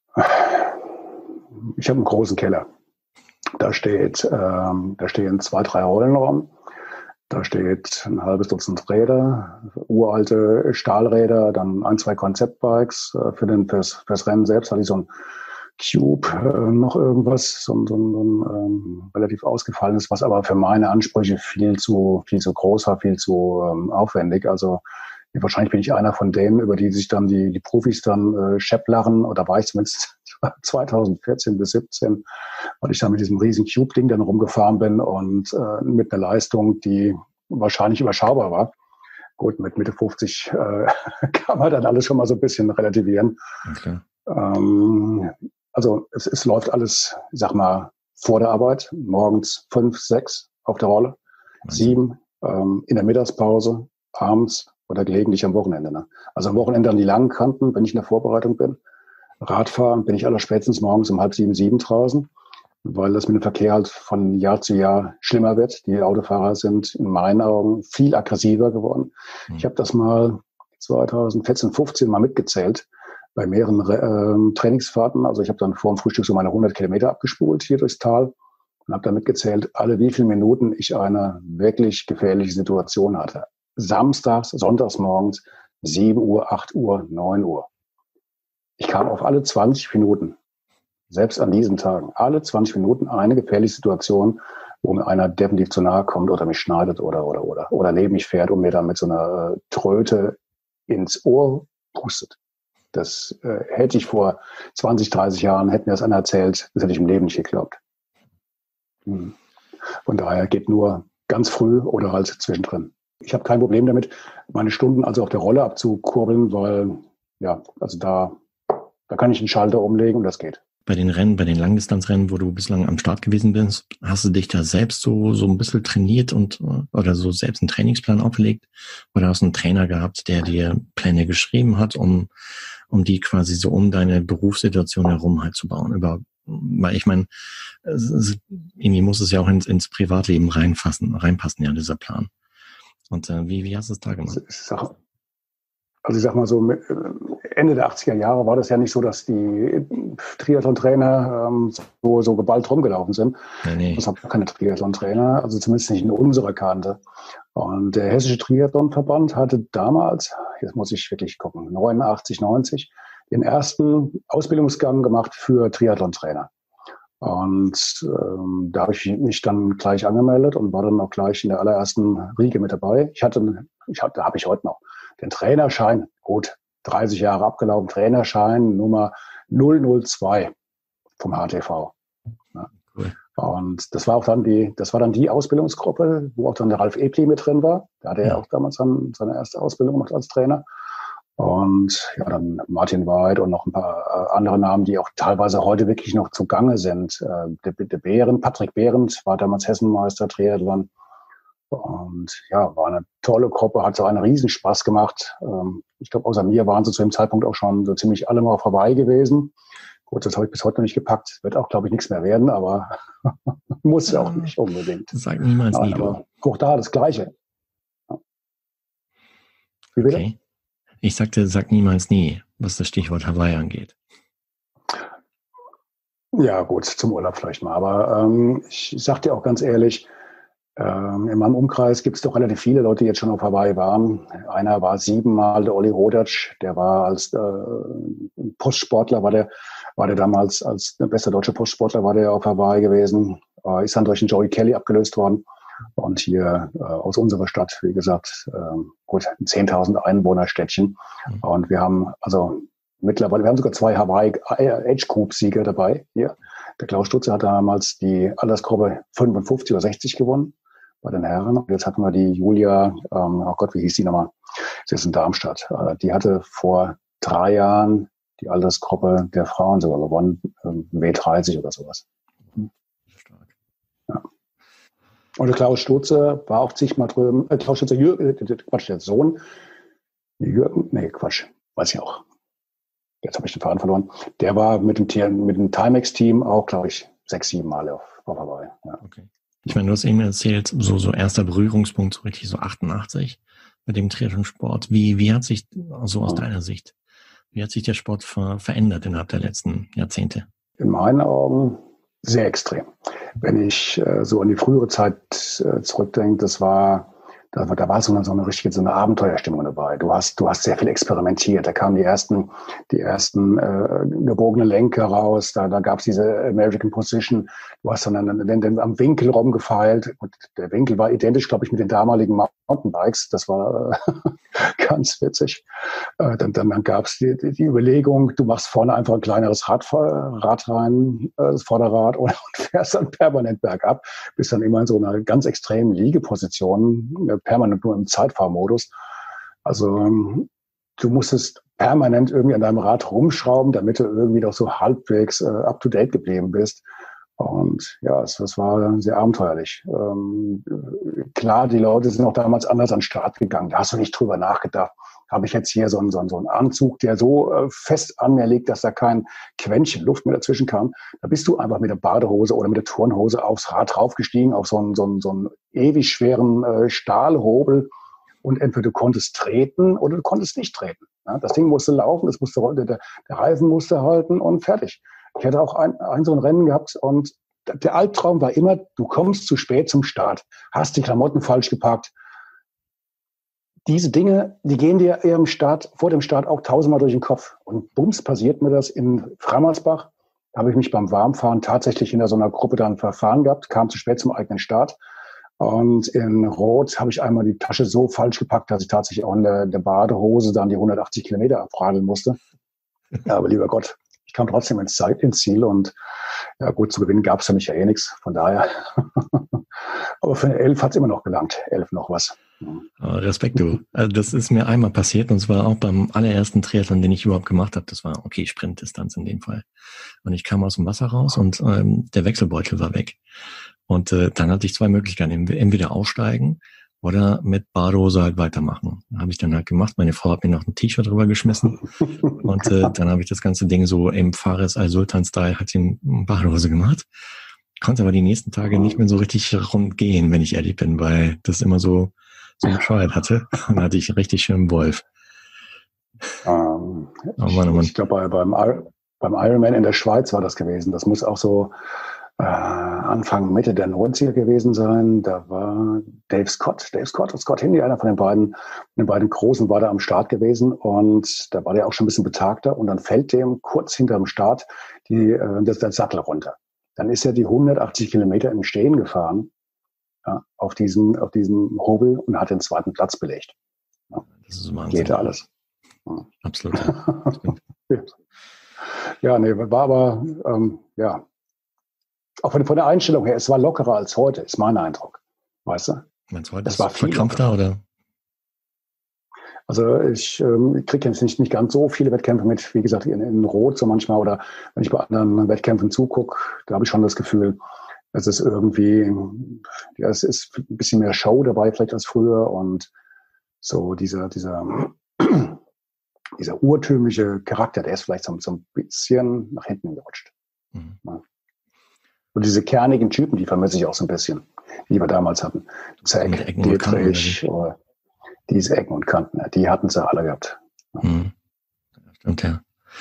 Ich habe einen großen Keller. Da steht, ähm, da stehen zwei, drei Rollenraum. Da steht ein halbes Dutzend Räder, uralte Stahlräder, dann ein, zwei Konzeptbikes. Äh, für den, fürs, fürs Rennen selbst hatte ich so ein Cube, äh, noch irgendwas, so, so, so ein ähm, relativ ausgefallenes, was aber für meine Ansprüche viel zu, viel zu groß war, viel zu ähm, aufwendig. Also wahrscheinlich bin ich einer von denen, über die sich dann die, die Profis dann äh, schepplarren, oder war ich zumindest zweitausendvierzehn bis siebzehn, weil ich da mit diesem riesen Cube-Ding dann rumgefahren bin und äh, mit einer Leistung, die wahrscheinlich überschaubar war. gut, mit Mitte fünfzig äh, kann man dann alles schon mal so ein bisschen relativieren. Okay. Ähm, also es, es läuft alles, ich sag mal, vor der Arbeit, morgens fünf, sechs auf der Rolle, Also. sieben ähm, in der Mittagspause, abends oder gelegentlich am Wochenende. Ne? Also am Wochenende an die langen Kanten, wenn ich in der Vorbereitung bin. Radfahren bin ich allerspätestens morgens um halb sieben, sieben draußen, weil das mit dem Verkehr halt von Jahr zu Jahr schlimmer wird. Die Autofahrer sind in meinen Augen viel aggressiver geworden. Hm. Ich habe das mal zwanzig vierzehn, fünfzehn mal mitgezählt bei mehreren äh, Trainingsfahrten. Also ich habe dann vor dem Frühstück so meine hundert Kilometer abgespult hier durchs Tal und habe dann mitgezählt, alle wie viele Minuten ich eine wirklich gefährliche Situation hatte. Samstags, sonntags morgens, sieben Uhr, acht Uhr, neun Uhr. Ich kam auf alle zwanzig Minuten, selbst an diesen Tagen, alle zwanzig Minuten eine gefährliche Situation, wo mir einer definitiv zu nahe kommt oder mich schneidet oder, oder, oder, oder neben mich fährt und mir dann mit so einer äh, Tröte ins Ohr pustet. Das äh, hätte ich vor zwanzig, dreißig Jahren, hätte mir das einer erzählt, das hätte ich im Leben nicht geglaubt. Hm. Von daher geht nur ganz früh oder halt zwischendrin. Ich habe kein Problem damit, meine Stunden also auf der Rolle abzukurbeln, weil, ja, also da, da kann ich einen Schalter umlegen und das geht. Bei den Rennen, bei den Langdistanzrennen, wo du bislang am Start gewesen bist, hast du dich da selbst so so ein bisschen trainiert und oder so selbst einen Trainingsplan aufgelegt? Oder hast du einen Trainer gehabt, der dir Pläne geschrieben hat, um um die quasi so um deine Berufssituation herum halt zu bauen? Über, weil ich meine, irgendwie muss es ja auch ins, ins Privatleben reinfassen, reinpassen, ja, dieser Plan. Und äh, wie, wie hast du es da gemacht? Also ich sag mal so, Ende der achtziger Jahre war das ja nicht so, dass die Triathlon-Trainer ähm, so, so geballt rumgelaufen sind. Nee, nee. Es gab keine Triathlon-Trainer, also zumindest nicht in unserer Kante. Und der Hessische Triathlon-Verband hatte damals, jetzt muss ich wirklich gucken, neunundachtzig, neunzig, den ersten Ausbildungsgang gemacht für Triathlon-Trainer. Und ähm, da habe ich mich dann gleich angemeldet und war dann auch gleich in der allerersten Riege mit dabei. Ich hatte, ich hatte, da habe ich heute noch den Trainerschein, gut, dreißig Jahre abgelaufen, Trainerschein Nummer null null zwei vom H T V. Ja. Cool. Und das war auch dann die, das war dann die Ausbildungsgruppe, wo auch dann der Ralf Ebli mit drin war. Da hatte ja. er auch damals dann seine erste Ausbildung gemacht als Trainer. Und ja, dann Martin Weid und noch ein paar äh, andere Namen, die auch teilweise heute wirklich noch zugange sind. Äh, der, der Behrend, Patrick Behrend war damals Hessenmeister, Triathlon. Und ja, war eine tolle Gruppe, hat so einen Riesenspaß gemacht. Ähm, ich glaube, außer mir waren sie zu dem Zeitpunkt auch schon so ziemlich alle mal vorbei gewesen. Gut, das habe ich bis heute noch nicht gepackt. Wird auch, glaube ich, nichts mehr werden, aber muss ja auch nicht unbedingt. Das sagt niemals nie. Aber auch da das Gleiche. Ja. Wie bitte? Okay. Ich sagte, sag niemals nie, was das Stichwort Hawaii angeht. Ja, gut, zum Urlaub vielleicht mal. Aber ähm, ich sag dir auch ganz ehrlich, ähm, in meinem Umkreis gibt es doch relativ viele Leute, die jetzt schon auf Hawaii waren. Einer war siebenmal, der Olli Rodatsch, der war als äh, Postsportler, war der, war der damals als der beste deutsche Postsportler, war der auf Hawaii gewesen, äh, ist dann durch den Joey Kelly abgelöst worden. Und hier äh, aus unserer Stadt, wie gesagt, äh, gut, ein zehntausend Einwohner-Städtchen. Mhm. Und wir haben also mittlerweile, wir haben sogar zwei Hawaii-Age-Group-Sieger dabei hier. Der Klaus Stutze hat damals die Altersgruppe fünfundfünfzig oder sechzig gewonnen bei den Herren. Und jetzt hatten wir die Julia, ähm, oh Gott, wie hieß die nochmal? Sie ist in Darmstadt. Äh, die hatte vor drei Jahren die Altersgruppe der Frauen sogar gewonnen, äh, W dreißig oder sowas. Stark. Ja. Und der Klaus Stutze war auch zigmal drüben. Äh, Klaus Stutze, Jürgen, äh, Quatsch, der Sohn. Jürgen, nee, Quatsch, weiß ich auch. Jetzt habe ich den Faden verloren. Der war mit dem, mit dem Timex-Team auch, glaube ich, sechs, sieben Mal auf, auf Hawaii. Ja. Okay. Ich meine, du hast eben erzählt, so, so erster Berührungspunkt, so richtig so achtundachtzig mit dem Triathlon-Sport. Wie, wie hat sich, so aus mhm. deiner Sicht, wie hat sich der Sport ver, verändert innerhalb der letzten Jahrzehnte? In meinen Augen sehr extrem. Wenn ich äh, so an die frühere Zeit äh, zurückdenke, das war, da, da war so eine, so eine richtige, so eine Abenteuerstimmung dabei. Du hast, du hast sehr viel experimentiert. Da kamen die ersten, die ersten äh, gebogenen Lenker raus. Da, da gab es diese American Position. Du hast dann, dann, dann am Winkel rumgefeilt. Und der Winkel war identisch, glaube ich, mit den damaligen Mountainbikes. Das war äh, ganz witzig. Äh, dann dann, dann gab es die, die, die Überlegung, du machst vorne einfach ein kleineres Rad, Rad rein, äh, das Vorderrad, und fährst dann permanent bergab. Bist dann immer in so einer ganz extremen Liegeposition, permanent nur im Zeitfahrmodus. Also ähm, du musstest permanent irgendwie an deinem Rad rumschrauben, damit du irgendwie doch so halbwegs äh, up-to-date geblieben bist. Und ja, es, das war sehr abenteuerlich. Ähm, klar, die Leute sind auch damals anders an den Start gegangen. Da hast du nicht drüber nachgedacht. Habe ich jetzt hier so einen, so einen, so einen Anzug, der so äh, fest an mir liegt, dass da kein Quäntchen Luft mehr dazwischen kam. Da bist du einfach mit der Badehose oder mit der Turnhose aufs Rad draufgestiegen, auf so einen, so einen, so einen ewig schweren äh, Stahlhobel. Und entweder du konntest treten oder du konntest nicht treten. Ja, das Ding musste laufen, das musste, der, der Reifen musste halten und fertig. Ich hatte auch ein, ein so ein Rennen gehabt und der Albtraum war immer, du kommst zu spät zum Start, hast die Klamotten falsch gepackt. Diese Dinge, die gehen dir im Start, vor dem Start auch tausendmal durch den Kopf. Und bums, passiert mir das in Frammersbach. Da habe ich mich beim Warmfahren tatsächlich in so einer Gruppe dann verfahren gehabt, kam zu spät zum eigenen Start. Und in Rot habe ich einmal die Tasche so falsch gepackt, dass ich tatsächlich auch in der, der Badehose dann die hundertachtzig Kilometer abradeln musste. Ja, aber lieber Gott, ich kam trotzdem ins, Zeit, ins Ziel und ja gut, zu gewinnen gab es für mich ja eh nichts. Von daher. Aber für eine Elf hat es immer noch gelangt. Elf noch was. Respekt, du. Also das ist mir einmal passiert und zwar auch beim allerersten Triathlon, den ich überhaupt gemacht habe. Das war, okay, Sprintdistanz in dem Fall. Und ich kam aus dem Wasser raus und ähm, der Wechselbeutel war weg. Und äh, dann hatte ich zwei Möglichkeiten. Entweder aussteigen oder mit Badehose halt weitermachen. Habe ich dann halt gemacht. Meine Frau hat mir noch ein T-Shirt drüber geschmissen. Und äh, dann habe ich das ganze Ding so im Fares Al-Sultan-Style halt in Badehose gemacht. Konnte aber die nächsten Tage nicht mehr so richtig rund gehen, wenn ich ehrlich bin, weil das immer so so bescheuert hatte. Und dann hatte ich einen richtig schönen Wolf. Ähm, oh Mann, oh Mann. Ich glaube, bei, beim, beim Ironman in der Schweiz war das gewesen. Das muss auch so äh, Anfang, Mitte der neunziger gewesen sein. Da war Dave Scott, Dave Scott und Scott Hindy, einer von den beiden, den beiden Großen, war da am Start gewesen. Und da war der auch schon ein bisschen betagter. Und dann fällt dem kurz hinterm Start die, äh, das, der Sattel runter. Dann ist er die hundertachtzig Kilometer im Stehen gefahren. Ja, auf diesen, auf diesen Hobel und hat den zweiten Platz belegt. Ja, das ist Wahnsinn. Geht alles. Ja. Absolut. Ja. Ja, nee, war aber, ähm, ja, auch von, von der Einstellung her, es war lockerer als heute, ist mein Eindruck. Weißt du? Meinst du heute? Es war viel verkrampfter, oder? Also ich ähm, kriege jetzt nicht, nicht ganz so viele Wettkämpfe mit, wie gesagt, in, in Rot so manchmal oder wenn ich bei anderen Wettkämpfen zugucke, da habe ich schon das Gefühl, es ist irgendwie, ja, es ist ein bisschen mehr Show dabei vielleicht als früher und so dieser, dieser, dieser urtümliche Charakter, der ist vielleicht so, so ein bisschen nach hinten gerutscht. Mhm. Ja. Und diese kernigen Typen, die vermisse ich auch so ein bisschen, die wir damals hatten. Zack, Dietrich, oder diese Ecken und Kanten, die hatten sie alle gehabt. Ja. Mhm. Stimmt, ja.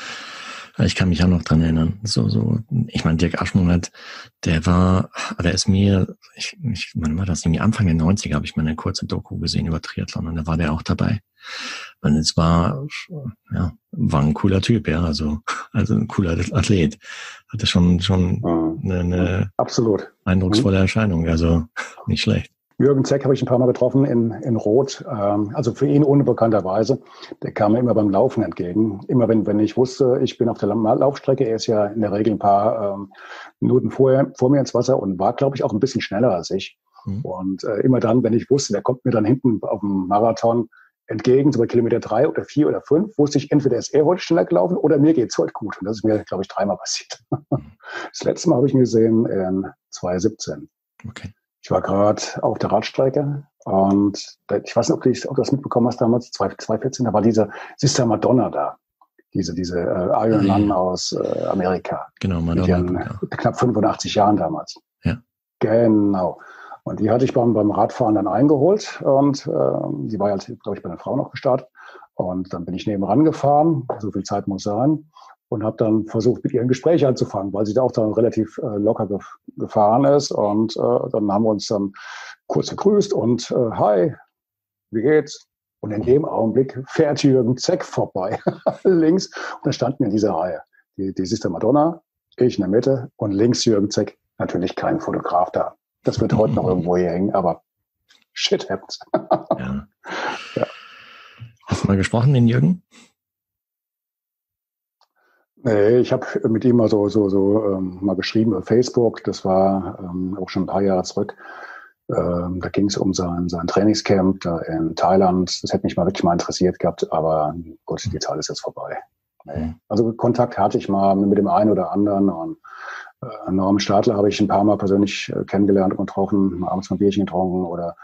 Ich kann mich auch noch dran erinnern. So, so, ich meine, Dirk Aschmonat, der war, der ist mir, ich, ich wann war das? Irgendwie Anfang der neunziger habe ich mal eine kurze Doku gesehen über Triathlon und da war der auch dabei. Und es war, ja, war ein cooler Typ, ja, also, also ein cooler Athlet. Hatte schon, schon eine, eine absolut eindrucksvolle Erscheinung, also nicht schlecht. Jürgen Zeck habe ich ein paar Mal getroffen in, in Rot, ähm, also für ihn unbekannterweise. Der kam mir immer beim Laufen entgegen. Immer wenn, wenn ich wusste, ich bin auf der Laufstrecke, er ist ja in der Regel ein paar ähm, Minuten vorher, vor mir ins Wasser und war, glaube ich, auch ein bisschen schneller als ich. Mhm. Und äh, immer dann, wenn ich wusste, der kommt mir dann hinten auf dem Marathon entgegen, so bei Kilometer drei oder vier oder fünf, wusste ich, entweder ist er heute schneller gelaufen oder mir geht's heute gut. Und das ist mir, glaube ich, dreimal passiert. Das letzte Mal habe ich ihn gesehen in zwanzig siebzehn. Okay. Ich war gerade auf der Radstrecke und ich weiß nicht, ob du, ob du das mitbekommen hast damals, zwanzig vierzehn, da war diese Sister Madonna da. Diese, diese äh, Iron Man ja. aus äh, Amerika. Genau, Madonna. Mit ihren, ja. knapp fünfundachtzig Jahren damals. Ja. Genau. Und die hatte ich beim, beim Radfahren dann eingeholt und äh, die war halt, glaube ich, bei einer Frau noch gestartet. Und dann bin ich nebenan gefahren, so viel Zeit muss sein. Und habe dann versucht, mit ihr ein Gespräch anzufangen, weil sie da auch dann relativ äh, locker gef- gefahren ist. Und äh, dann haben wir uns dann kurz begrüßt und äh, hi, wie geht's? Und in dem Augenblick fährt Jürgen Zeck vorbei, links. Und da standen wir in dieser Reihe. Die, die Sister Madonna, ich in der Mitte und links Jürgen Zeck. Natürlich kein Fotograf da. Das wird heute noch irgendwo hier hängen, aber shit happens. Ja. Ja. Hast du mal gesprochen, den Jürgen? Nee, ich habe mit ihm mal so, so, so ähm, mal geschrieben über Facebook. Das war ähm, auch schon ein paar Jahre zurück. Ähm, da ging es um sein, sein Trainingscamp da in Thailand. Das hätte mich mal wirklich mal interessiert gehabt, aber gut, die Zeit ist jetzt vorbei. Nee. Also Kontakt hatte ich mal mit dem einen oder anderen. Und äh, Norm Stadler habe ich ein paar Mal persönlich äh, kennengelernt und getroffen, abends mal ein Bierchen getrunken. Oder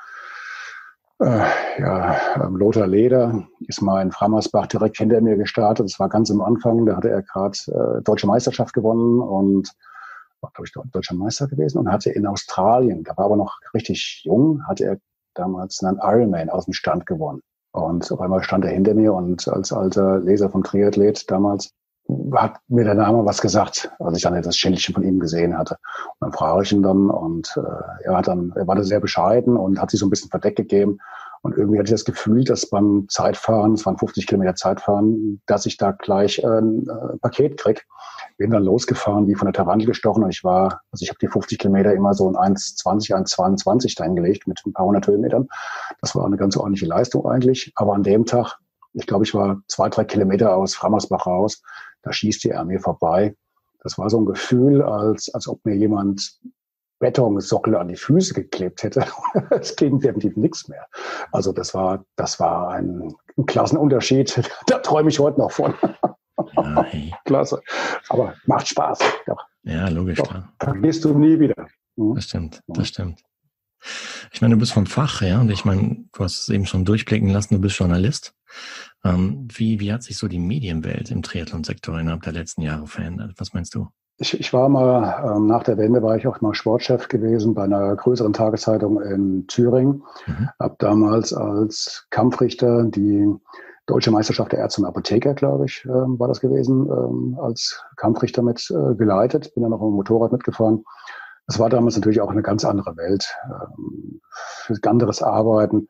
äh, ja, ähm, Lothar Leder ist mal in Frammersbach direkt hinter mir gestartet. Das war ganz am Anfang. Da hatte er gerade äh, Deutsche Meisterschaft gewonnen und war, glaube ich, Deutscher Meister gewesen und hatte in Australien, da war aber noch richtig jung, hatte er damals einen Ironman aus dem Stand gewonnen. Und auf einmal stand er hinter mir und als alter Leser vom Triathlet damals hat mir der Name was gesagt, als ich dann das Schildchen von ihm gesehen hatte. Und dann frage ich ihn dann und äh, er hat dann, er war da sehr bescheiden und hat sich so ein bisschen verdeckt gegeben. Und irgendwie hatte ich das Gefühl, dass beim Zeitfahren, es waren fünfzig Kilometer Zeitfahren, dass ich da gleich äh, ein äh, Paket krieg. Bin dann losgefahren, wie von der Tarantel gestochen und ich war, also ich habe die fünfzig Kilometer immer so in eins zwanzig, eins zweiundzwanzig dahin gelegt mit ein paar hundert Höhenmetern. Das war eine ganz ordentliche Leistung eigentlich. Aber an dem Tag, ich glaube, ich war zwei, drei Kilometer aus Frammersbach raus, da schießt er an mir vorbei. Das war so ein Gefühl, als, als ob mir jemand Betonsockel an die Füße geklebt hätte. Es ging definitiv nichts mehr. Also das war, das war ein, ein Klassenunterschied. Da träume ich heute noch von. Ja, hey. Klasse. Aber macht Spaß. Ja, ja logisch, Doch, klar. Vergisst du nie wieder. Mhm. Das stimmt, das stimmt. Ich meine, du bist vom Fach, ja, und ich meine, du hast es eben schon durchblicken lassen, du bist Journalist. Ähm, wie, wie hat sich so die Medienwelt im Triathlon-Sektor innerhalb der letzten Jahre verändert? Was meinst du? Ich, ich war mal, ähm, nach der Wende war ich auch mal Sportchef gewesen bei einer größeren Tageszeitung in Thüringen. Mhm. Habe damals als Kampfrichter die Deutsche Meisterschaft der Ärzte und Apotheker, glaube ich, äh, war das gewesen, ähm, als Kampfrichter mit äh, geleitet. Bin dann noch auf dem Motorrad mitgefahren. Das war damals natürlich auch eine ganz andere Welt, ähm, für anderes Arbeiten.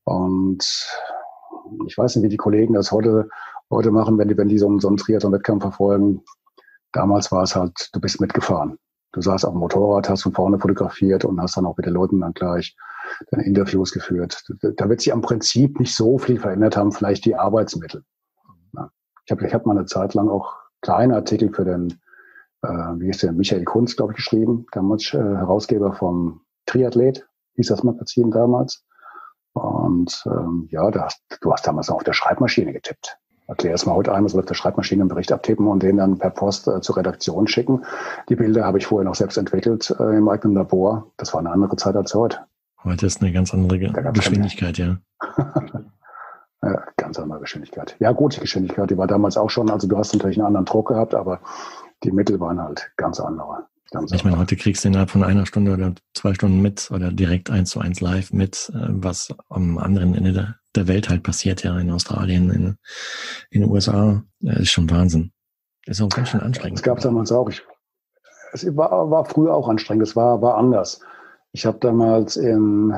Und ich weiß nicht, wie die Kollegen das heute, heute machen, wenn die, wenn die so einen, so einen Triathlon-Wettkampf verfolgen. Damals war es halt, du bist mitgefahren. Du saßt auf dem Motorrad, hast von vorne fotografiert und hast dann auch mit den Leuten dann gleich deine Interviews geführt. Da wird sich am Prinzip nicht so viel verändert haben, vielleicht die Arbeitsmittel. Ja. Ich habe ich hab mal eine Zeit lang auch kleine Artikel für den, äh, wie ist der, Michael Kunz, glaube ich, geschrieben, damals äh, Herausgeber vom Triathlet, hieß das Magazin damals. Und ähm, ja, da hast, du hast damals noch auf der Schreibmaschine getippt. Erklär es mal heute einmal, so auf der Schreibmaschine einen Bericht abtippen und den dann per Post äh, zur Redaktion schicken. Die Bilder habe ich vorher noch selbst entwickelt äh, im eigenen Labor. Das war eine andere Zeit als heute. Heute ist eine ganz andere Ge- Geschwindigkeit, ja. Ja, ganz andere Geschwindigkeit. Ja, gute Geschwindigkeit, die war damals auch schon, also du hast natürlich einen anderen Druck gehabt, aber die Mittel waren halt ganz andere. Ganz ich meine, heute kriegst du innerhalb von einer Stunde oder zwei Stunden mit oder direkt eins zu eins live mit, was am anderen Ende der, der Welt halt passiert, ja, in Australien, in, in den U S A. Das ist schon Wahnsinn. Das ist auch ganz schön anstrengend. Das gab es damals auch. Ich, es war, war früher auch anstrengend, es war, war anders. Ich habe damals in,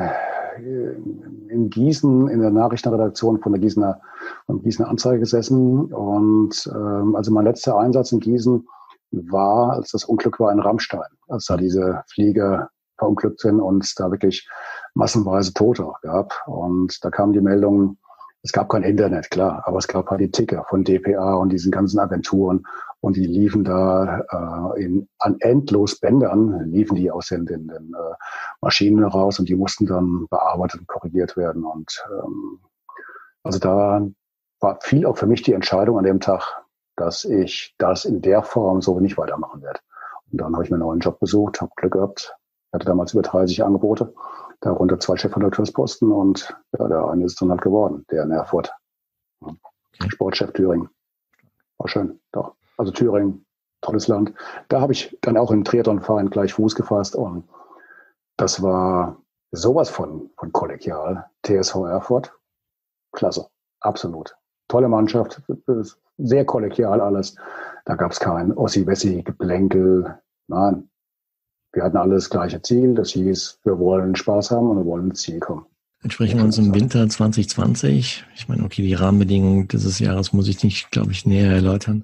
in Gießen in der Nachrichtenredaktion von der Gießener, von Gießener Anzeiger gesessen und ähm, also mein letzter Einsatz in Gießen war, als das Unglück war in Rammstein, als da diese Flieger verunglückt sind und es da wirklich massenweise Tote auch gab. Und da kam die Meldung, es gab kein Internet, klar, aber es gab halt die Ticker von D P A und diesen ganzen Agenturen und die liefen da äh, in, an endlos Bändern, liefen die aus den, den, den äh, Maschinen raus und die mussten dann bearbeitet und korrigiert werden. Und ähm, also da war viel auch für mich die Entscheidung an dem Tag, dass ich das in der Form so nicht weitermachen werde. Und dann habe ich mir einen neuen Job besucht, habe Glück gehabt. Ich hatte damals über dreißig Angebote, darunter zwei Chefredakteursposten und ja, der eine ist dann halt geworden, der in Erfurt. Okay. Sportchef Thüringen. War schön, doch. Also Thüringen, tolles Land. Da habe ich dann auch im Triathlonverein gleich Fuß gefasst und das war sowas von, von kollegial. T S V Erfurt, klasse, absolut. Tolle Mannschaft, sehr kollegial alles. Da gab es kein Ossi-Wessi-Geplänkel. Nein, wir hatten alle das gleiche Ziel. Das hieß, wir wollen Spaß haben und wir wollen ins Ziel kommen. Jetzt sprechen wir uns im Winter zwanzig zwanzig. Ich meine, okay, die Rahmenbedingungen dieses Jahres muss ich nicht, glaube ich, näher erläutern.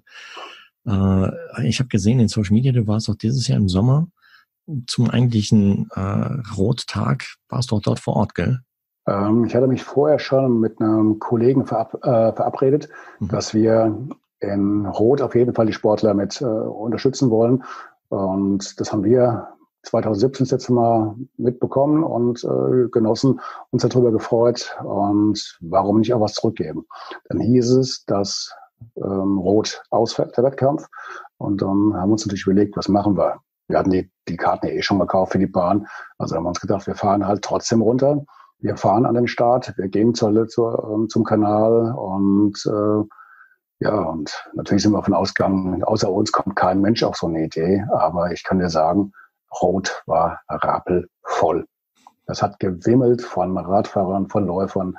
Äh, ich habe gesehen in Social Media, du warst auch dieses Jahr im Sommer zum eigentlichen äh, Rottag, warst du auch dort vor Ort, gell? Ähm, ich hatte mich vorher schon mit einem Kollegen verab, äh, verabredet, mhm. dass wir in Rot auf jeden Fall die Sportler mit äh, unterstützen wollen. Und das haben wir zweitausendsiebzehn das letzte Mal mitbekommen und äh, genossen, uns darüber gefreut und warum nicht auch was zurückgeben. Dann hieß es, dass ähm, Rot ausfällt, der Wettkampf, und dann haben wir uns natürlich überlegt, was machen wir. Wir hatten die, die Karten ja eh schon gekauft für die Bahn, also haben wir uns gedacht, wir fahren halt trotzdem runter, wir fahren an den Start, wir gehen zur, zur, zum Kanal und äh, ja, und natürlich sind wir davon ausgegangen, außer uns kommt kein Mensch auf so eine Idee, aber ich kann dir sagen, Rot war rappelvoll. Das hat gewimmelt von Radfahrern, von Läufern.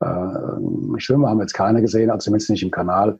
Äh, Schwimmer haben jetzt keine gesehen, also zumindest nicht im Kanal.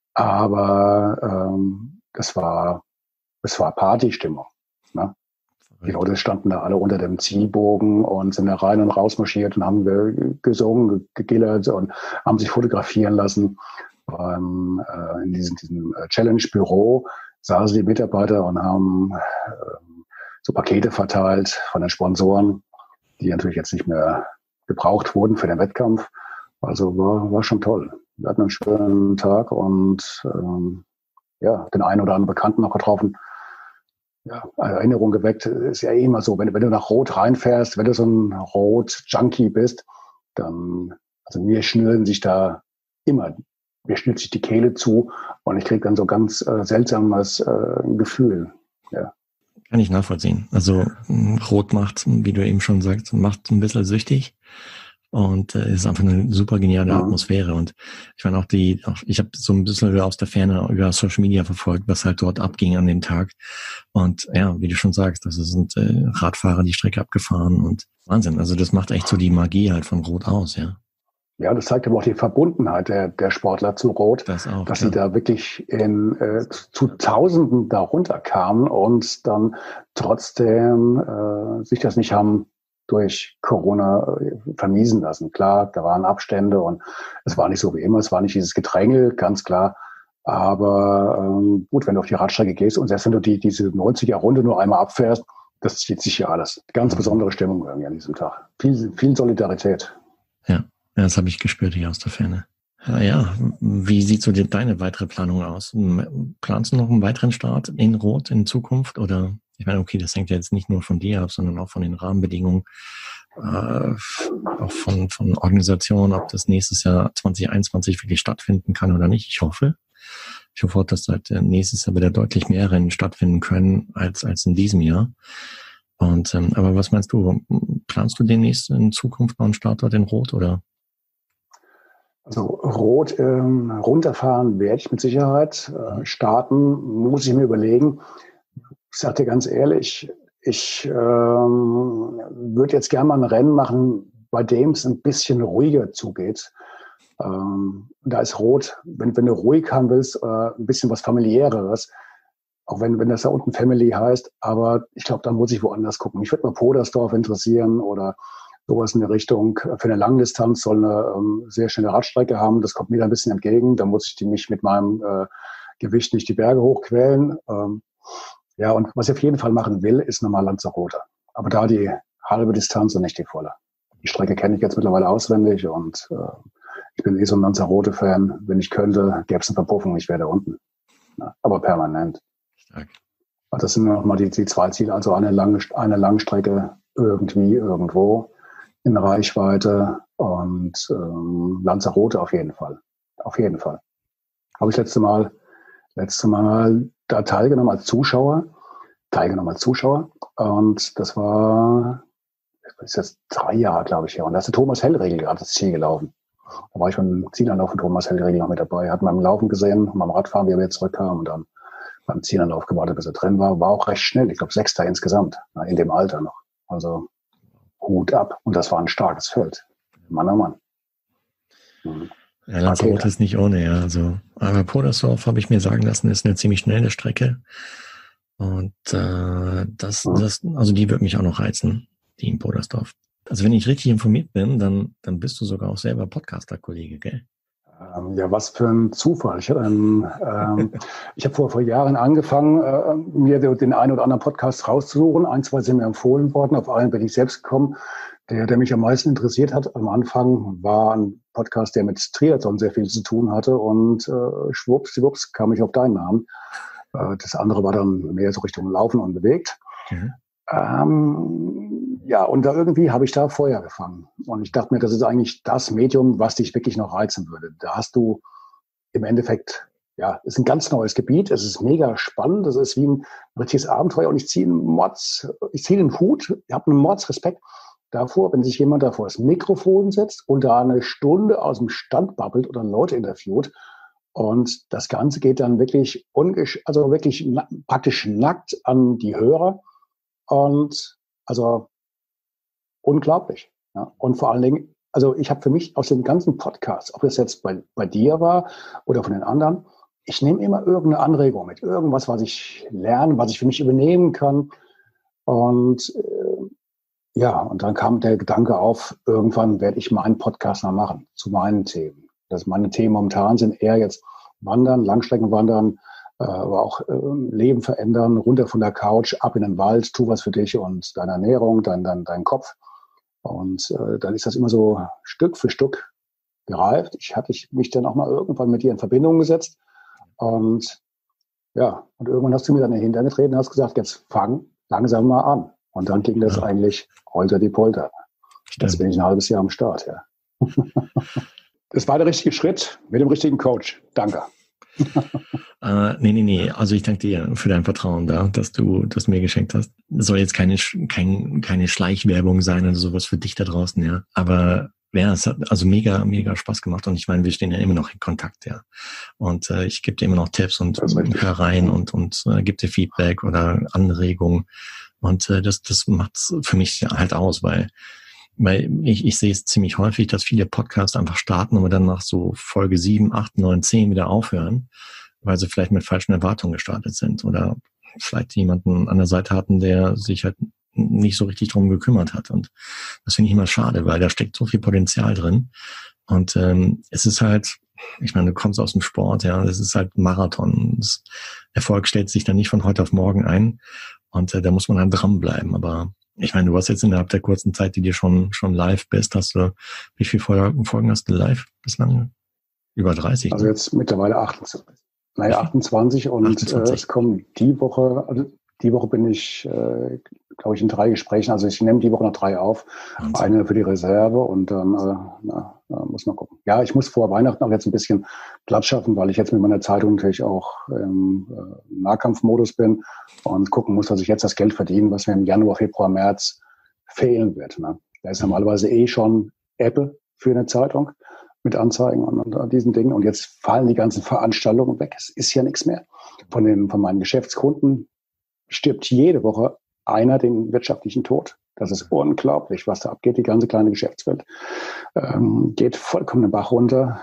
Aber ähm, das war, das war Partystimmung. Ne? Die Leute standen da alle unter dem Zielbogen und sind da rein und raus marschiert und haben gesungen, gegillert und haben sich fotografieren lassen. Ähm, äh, in diesem, diesem Challenge-Büro saßen die Mitarbeiter und haben äh, so Pakete verteilt von den Sponsoren, die natürlich jetzt nicht mehr gebraucht wurden für den Wettkampf. Also war, war schon toll. Wir hatten einen schönen Tag und ähm, ja, den einen oder anderen Bekannten noch getroffen. Ja, Erinnerung geweckt. Ist ja eh immer so, wenn, wenn du nach Rot reinfährst, wenn du so ein Rot-Junkie bist, dann, also mir schnüren sich da immer, mir schnürt sich die Kehle zu und ich kriege dann so ganz äh, seltsames äh, Gefühl. Ja. Kann ich nachvollziehen. Also Rot macht, wie du eben schon sagst, macht ein bisschen süchtig und äh, ist einfach eine super geniale ja. Atmosphäre. Und ich meine auch die, auch, ich habe so ein bisschen aus der Ferne über Social Media verfolgt, was halt dort abging an dem Tag. Und ja, wie du schon sagst, das sind äh, Radfahrer die Strecke abgefahren und Wahnsinn. Also das macht echt so die Magie halt von Rot aus, ja. Ja, das zeigt aber auch die Verbundenheit der, der Sportler zu Rot, das auch, dass ja. sie da wirklich in, äh, zu Tausenden da runterkamen und dann trotzdem äh, sich das nicht haben durch Corona äh, vermiesen lassen. Klar, da waren Abstände und es war nicht so wie immer, es war nicht dieses Gedränge, ganz klar. Aber ähm, gut, wenn du auf die Radstrecke gehst und selbst wenn du die diese neunziger-Runde nur einmal abfährst, das zieht sich hier alles. Ganz besondere Stimmung irgendwie an diesem Tag. Viel, viel Solidarität. Ja. Ja, das habe ich gespürt hier aus der Ferne. Ja, ja, wie sieht so die, deine weitere Planung aus? Planst du noch einen weiteren Start in Rot in Zukunft? Oder, ich meine, okay, das hängt ja jetzt nicht nur von dir ab, sondern auch von den Rahmenbedingungen, äh, auch von, von Organisationen, ob das nächstes Jahr zwanzig einundzwanzig wirklich stattfinden kann oder nicht. Ich hoffe. Ich hoffe, dass seit nächstes Jahr wieder deutlich mehr Rennen stattfinden können als, als in diesem Jahr. Und, ähm, aber was meinst du? Planst du demnächst in Zukunft noch einen Startort in Rot oder? Also Rot ähm, runterfahren werde ich mit Sicherheit. Äh, starten muss ich mir überlegen. Ich sage dir ganz ehrlich, ich ähm, würde jetzt gerne mal ein Rennen machen, bei dem es ein bisschen ruhiger zugeht. Ähm, da ist Rot, wenn, wenn du ruhig haben willst, äh, ein bisschen was familiäreres, auch wenn, wenn das da unten Family heißt, aber ich glaube, da muss ich woanders gucken. Mich würde mal Podersdorf interessieren oder sowas in der Richtung. Für eine Langdistanz soll eine ähm, sehr schnelle Radstrecke haben. Das kommt mir da ein bisschen entgegen. Da muss ich die mich mit meinem äh, Gewicht nicht die Berge hochquälen. Ähm, ja, und was ich auf jeden Fall machen will, ist nochmal Lanzarote. Aber da die halbe Distanz und nicht die volle. Die Strecke kenne ich jetzt mittlerweile auswendig und äh, ich bin eh so ein Lanzarote-Fan. Wenn ich könnte, gäbe es eine Verpuffung, ich wäre da unten. Ja, aber permanent. Stark. Das sind nochmal die, die zwei Ziele. Also eine lange, eine Langstrecke irgendwie, irgendwo in Reichweite und ähm, Lanzarote auf jeden Fall. Auf jeden Fall. Habe ich letzte Mal, letzte Mal da teilgenommen als Zuschauer, teilgenommen als Zuschauer und das war, das ist jetzt drei Jahre, glaube ich, her. Und da ist der Thomas Hellriegel gerade das Ziel gelaufen. Da war ich beim Zielanlauf von Thomas Hellriegel noch mit dabei. Hat beim Laufen gesehen, beim Radfahren, wie er wieder zurückkam und dann beim Zielanlauf gewartet, bis er drin war. War auch recht schnell. Ich glaube, Sechster insgesamt, in dem Alter noch. Also Hut ab. Und das war ein starkes Feld. Mann, oh Mann. Mhm. Ja, Lanzarote ist nicht ohne, ja. Also, aber Podersdorf, habe ich mir sagen lassen, ist eine ziemlich schnelle Strecke. Und äh, das, mhm. das, also die wird mich auch noch reizen, die in Podersdorf. Also wenn ich richtig informiert bin, dann, dann bist du sogar auch selber Podcaster-Kollege, gell? Ähm, ja, was für ein Zufall. Ich habe ähm, ähm, ich hab vor, vor Jahren angefangen, äh, mir den einen oder anderen Podcast rauszusuchen. Ein, zwei sind mir empfohlen worden. Auf einen bin ich selbst gekommen. Der, der mich am meisten interessiert hat am Anfang, war ein Podcast, der mit Triathlon sehr viel zu tun hatte. Und äh, schwuppsdiwupps kam ich auf deinen Namen. Äh, das andere war dann mehr so Richtung Laufen und bewegt. Mhm. Ähm, ja, und da irgendwie habe ich da Feuer gefangen. Und ich dachte mir, das ist eigentlich das Medium, was dich wirklich noch reizen würde. Da hast du im Endeffekt, ja, es ist ein ganz neues Gebiet. Es ist mega spannend. Das ist wie ein richtiges Abenteuer. Und ich ziehe einen Mords, ich ziehe den Hut. Ich habe einen Mordsrespekt davor, wenn sich jemand da vor das Mikrofon setzt und da eine Stunde aus dem Stand babbelt oder Leute interviewt. Und das Ganze geht dann wirklich ungesch also wirklich na praktisch nackt an die Hörer. Und also unglaublich. Ja. Und vor allen Dingen, also ich habe für mich aus den ganzen Podcasts, ob das jetzt bei, bei dir war oder von den anderen, ich nehme immer irgendeine Anregung mit, irgendwas, was ich lerne, was ich für mich übernehmen kann. Und äh, ja, und dann kam der Gedanke auf, irgendwann werde ich meinen Podcast mal machen zu meinen Themen. Das meine Themen momentan sind eher jetzt Wandern, Langstreckenwandern, äh, aber auch äh, Leben verändern, runter von der Couch, ab in den Wald, tu was für dich und deine Ernährung, dein, dein, dein Kopf. Und äh, dann ist das immer so Stück für Stück gereift. Ich hatte mich dann auch mal irgendwann mit dir in Verbindung gesetzt. Und ja, und irgendwann hast du mir dann hintergetreten und hast gesagt, jetzt fang langsam mal an. Und dann ging das ja eigentlich holter die Polter. Stimmt. Jetzt bin ich ein halbes Jahr am Start, ja. Das war der richtige Schritt mit dem richtigen Coach. Danke. äh, nee, nee, nee. Also ich danke dir für dein Vertrauen da, dass du das mir geschenkt hast. Das soll jetzt keine, kein, keine Schleichwerbung sein oder sowas für dich da draußen, ja. Aber ja, es hat also mega, mega Spaß gemacht. Und ich meine, wir stehen ja immer noch in Kontakt, ja. Und äh, ich gebe dir immer noch Tipps und hör rein und, und äh, gebe dir Feedback oder Anregungen. Und äh, das, das macht's für mich halt aus, weil Weil ich, ich sehe es ziemlich häufig, dass viele Podcasts einfach starten, aber dann nach so Folge sieben, acht, neun, zehn wieder aufhören, weil sie vielleicht mit falschen Erwartungen gestartet sind oder vielleicht jemanden an der Seite hatten, der sich halt nicht so richtig drum gekümmert hat. Und das finde ich immer schade, weil da steckt so viel Potenzial drin. Und ähm, es ist halt, ich meine, du kommst aus dem Sport, ja, es ist halt ein Marathon. Das Erfolg stellt sich dann nicht von heute auf morgen ein. Und äh, da muss man halt dranbleiben. Aber ich meine, du hast jetzt innerhalb der kurzen Zeit, die dir schon schon live bist, hast du, wie viele Folgen hast du live bislang? Über dreißig? Also ne? Jetzt mittlerweile achtundzwanzig. Naja, achtundzwanzig und achtundzwanzig. Äh, es kommen die Woche, also die Woche bin ich, äh, glaube ich, in drei Gesprächen. Also ich nehme die Woche noch drei auf. Wahnsinn. Eine für die Reserve und dann äh, na, na, muss man gucken. Ja, ich muss vor Weihnachten auch jetzt ein bisschen Platz schaffen, weil ich jetzt mit meiner Zeitung natürlich auch im äh, Nahkampfmodus bin und gucken muss, dass ich jetzt das Geld verdiene, was mir im Januar, Februar, März fehlen wird. Ne? Da ist normalerweise eh schon Apple für eine Zeitung mit Anzeigen und, und diesen Dingen. Und jetzt fallen die ganzen Veranstaltungen weg. Es ist ja nichts mehr. Von, den, von meinen Geschäftskunden stirbt jede Woche einer den wirtschaftlichen Tod. Das ist unglaublich, was da abgeht. Die ganze kleine Geschäftswelt ähm, geht vollkommen den Bach runter.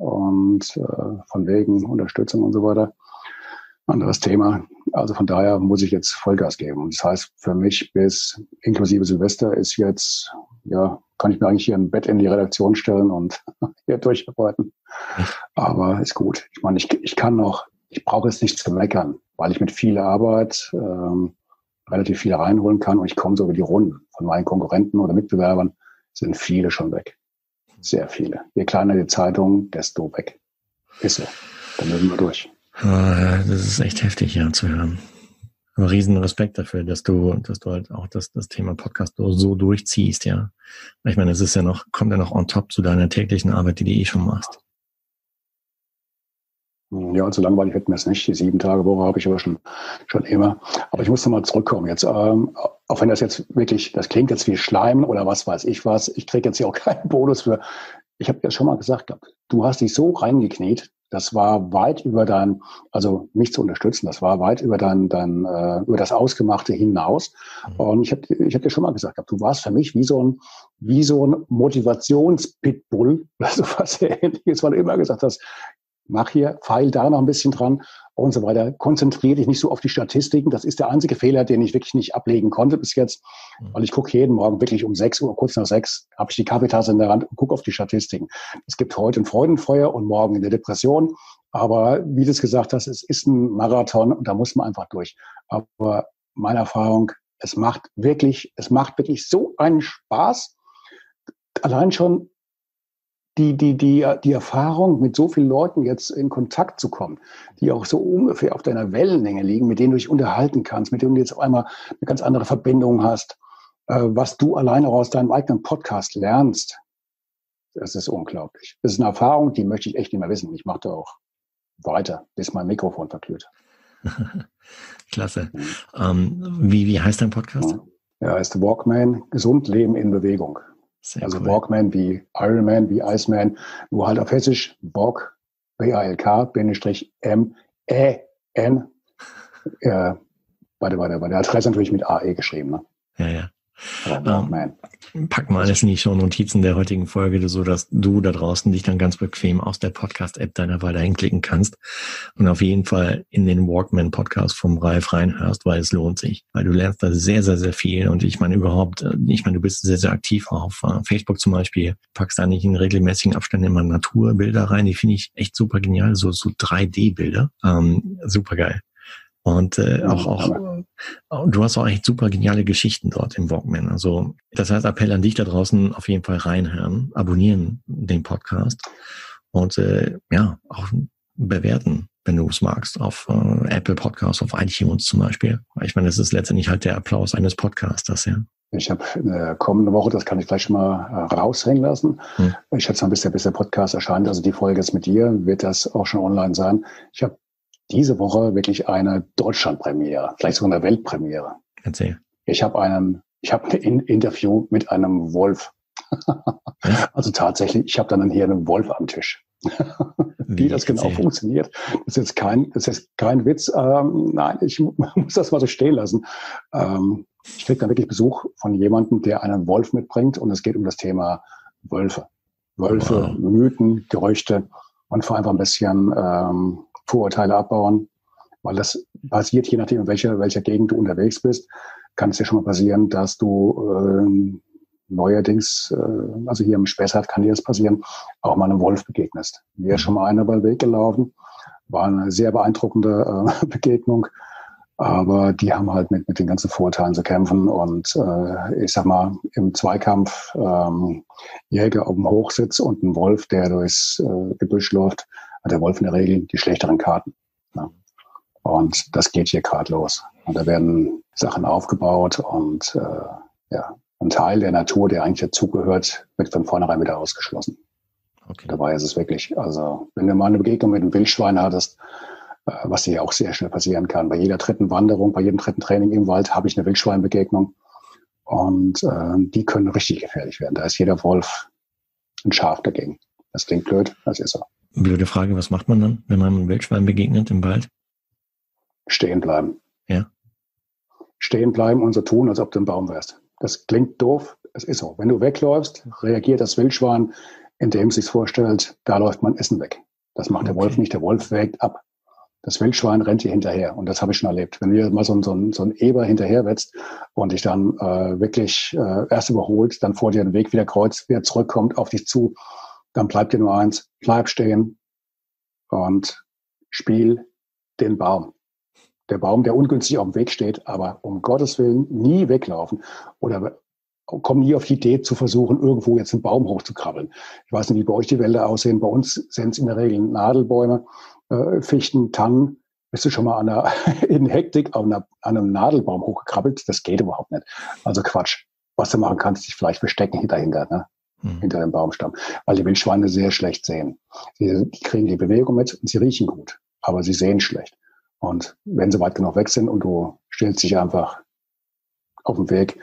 Und äh, von wegen Unterstützung und so weiter. Anderes Thema. Also von daher muss ich jetzt Vollgas geben. Und das heißt, für mich bis inklusive Silvester ist jetzt, ja, kann ich mir eigentlich hier im Bett in die Redaktion stellen und hier durcharbeiten. Aber ist gut. Ich meine, ich, ich kann noch, ich brauche jetzt nichts zu meckern, weil ich mit viel Arbeit ähm, relativ viel reinholen kann und ich komme so über die Runden. Von meinen Konkurrenten oder Mitbewerbern sind viele schon weg. Sehr viele. Je kleiner die Zeitung, desto weg. Ist so. Dann müssen wir durch. Das ist echt heftig, ja, zu hören. Aber riesen Respekt dafür, dass du, dass du halt auch das, das Thema Podcast so durchziehst, ja. Ich meine, es ist ja noch, kommt ja noch on top zu deiner täglichen Arbeit, die du eh schon machst. Ja, und so langweilig wird mir das nicht. Die sieben Tage Woche habe ich aber schon, schon immer. Aber ich muss nochmal zurückkommen jetzt. Ähm, auch wenn das jetzt wirklich, das klingt jetzt wie Schleim oder was weiß ich was. Ich kriege jetzt hier auch keinen Bonus für. Ich habe ja schon mal gesagt, du hast dich so reingekniet. Das war weit über dein, also mich zu unterstützen, das war weit über dein, dein äh, über das Ausgemachte hinaus. Mhm. Und ich habe ich hab dir schon mal gesagt, du warst für mich wie so ein, wie so ein Motivations-Pitbull oder sowas Ähnliches, weil du immer gesagt hast, mach hier, feil da noch ein bisschen dran und so weiter. Konzentriere dich nicht so auf die Statistiken. Das ist der einzige Fehler, den ich wirklich nicht ablegen konnte bis jetzt. Weil ich gucke jeden Morgen wirklich um sechs Uhr, kurz nach sechs, habe ich die Kaffeetasse in der Hand und gucke auf die Statistiken. Es gibt heute ein Freudenfeuer und morgen eine Depression. Aber wie du es gesagt hast, es ist ein Marathon und da muss man einfach durch. Aber meine Erfahrung, es macht wirklich, es macht wirklich so einen Spaß. Allein schon die, die, die, die Erfahrung, mit so vielen Leuten jetzt in Kontakt zu kommen, die auch so ungefähr auf deiner Wellenlänge liegen, mit denen du dich unterhalten kannst, mit denen du jetzt auf einmal eine ganz andere Verbindung hast, äh, was du alleine aus deinem eigenen Podcast lernst, das ist unglaublich. Das ist eine Erfahrung, die möchte ich echt nicht mehr wissen. Ich mache da auch weiter, bis mein Mikrofon verglüht. Klasse. Mhm. Ähm, wie, wie heißt dein Podcast? Ja, er heißt Walkman, Gesund Leben in Bewegung. Sehr also cool. Walkman wie Ironman, wie Iceman, nur halt auf Hessisch, Walk, B A L K, Bindestrich, M, E, N. Äh, warte, warte, warte, der Adresse natürlich mit A E geschrieben, ne? Ja, ja. Ähm, pack mal alles in die Shownotizen der heutigen Folge, so dass du da draußen dich dann ganz bequem aus der Podcast-App deiner Wahl dahin klicken kannst und auf jeden Fall in den Walkman-Podcast vom Ralf reinhörst, weil es lohnt sich, weil du lernst da sehr, sehr, sehr viel und ich meine überhaupt, ich meine, du bist sehr, sehr aktiv auf Facebook zum Beispiel, packst da nicht in regelmäßigen Abständen immer Naturbilder rein, die finde ich echt super genial, so, so drei D-Bilder, ähm, super geil. Und äh, auch, auch du hast auch echt super geniale Geschichten dort im Walkman. Also das heißt, Appell an dich da draußen, auf jeden Fall reinhören, abonnieren den Podcast und äh, ja, auch bewerten, wenn du es magst, auf äh, Apple Podcasts, auf iTunes zum Beispiel. Ich meine, das ist letztendlich halt der Applaus eines Podcasters, ja. Ich habe eine kommende Woche, das kann ich gleich schon mal äh, raushängen lassen. Hm. Ich schätze mal, bis der, bis der Podcast erscheint, also die Folge jetzt mit dir, wird das auch schon online sein. Ich habe diese Woche wirklich eine Deutschlandpremiere, vielleicht sogar eine Weltpremiere. Erzähl. Ich habe einen, ich habe ein Interview mit einem Wolf. Also tatsächlich, ich habe dann hier einen Wolf am Tisch. Wie, Wie das genau erzähl. funktioniert, das ist jetzt kein, das ist kein Witz. Ähm, nein, ich muss das mal so stehen lassen. Ähm, ich kriege dann wirklich Besuch von jemandem, der einen Wolf mitbringt und es geht um das Thema Wölfe. Wölfe, wow. Mythen, Gerüchte und vor allem ein bisschen ähm, Vorurteile abbauen, weil das passiert, je nachdem, in welcher, welcher Gegend du unterwegs bist, kann es dir schon mal passieren, dass du äh, neuerdings, äh, also hier im Spessart kann dir das passieren, auch mal einem Wolf begegnest. Mir ist schon mal einer über den Weg gelaufen, war eine sehr beeindruckende äh, Begegnung, aber die haben halt mit, mit den ganzen Vorurteilen zu kämpfen und äh, ich sag mal, im Zweikampf ähm, Jäger auf dem Hochsitz und ein Wolf, der durchs äh, Gebüsch läuft, hat der Wolf in der Regel die schlechteren Karten. Ja. Und das geht hier gerade los. Und da werden Sachen aufgebaut und äh, ja, ein Teil der Natur, der eigentlich dazugehört, wird von vornherein wieder ausgeschlossen. Okay. Dabei ist es wirklich, also wenn du mal eine Begegnung mit einem Wildschwein hattest, äh, was hier auch sehr schnell passieren kann, bei jeder dritten Wanderung, bei jedem dritten Training im Wald habe ich eine Wildschweinbegegnung und äh, die können richtig gefährlich werden. Da ist jeder Wolf ein Schaf dagegen. Das klingt blöd, das ist so. Blöde Frage, was macht man dann, wenn man einem Wildschwein begegnet im Wald? Stehen bleiben. Ja. Stehen bleiben und so tun, als ob du ein Baum wärst. Das klingt doof, es ist so. Wenn du wegläufst, reagiert das Wildschwein, indem es sich vorstellt, da läuft mein Essen weg. Das macht okay. Der Wolf nicht, der Wolf wägt ab. Das Wildschwein rennt dir hinterher und das habe ich schon erlebt. Wenn du dir mal so, so, ein, so ein Eber hinterher wetzt und dich dann äh, wirklich äh, erst überholt, dann vor dir den Weg wieder kreuzt, wieder zurückkommt, auf dich zu, dann bleibt dir nur eins, bleib stehen und spiel den Baum. Der Baum, der ungünstig auf dem Weg steht, aber um Gottes Willen nie weglaufen oder komm nie auf die Idee zu versuchen, irgendwo jetzt einen Baum hochzukrabbeln. Ich weiß nicht, wie bei euch die Wälder aussehen. Bei uns sind es in der Regel Nadelbäume, äh, Fichten, Tannen. Bist du schon mal an einer, in Hektik an, einer, an einem Nadelbaum hochgekrabbelt? Das geht überhaupt nicht. Also Quatsch. Was du machen kannst, dich vielleicht verstecken dahinter, ne? Mhm. Hinter dem Baumstamm. Weil die Wildschweine sehr schlecht sehen. Sie, die kriegen die Bewegung mit und sie riechen gut, aber sie sehen schlecht. Und wenn sie weit genug weg sind und du stellst dich einfach auf den Weg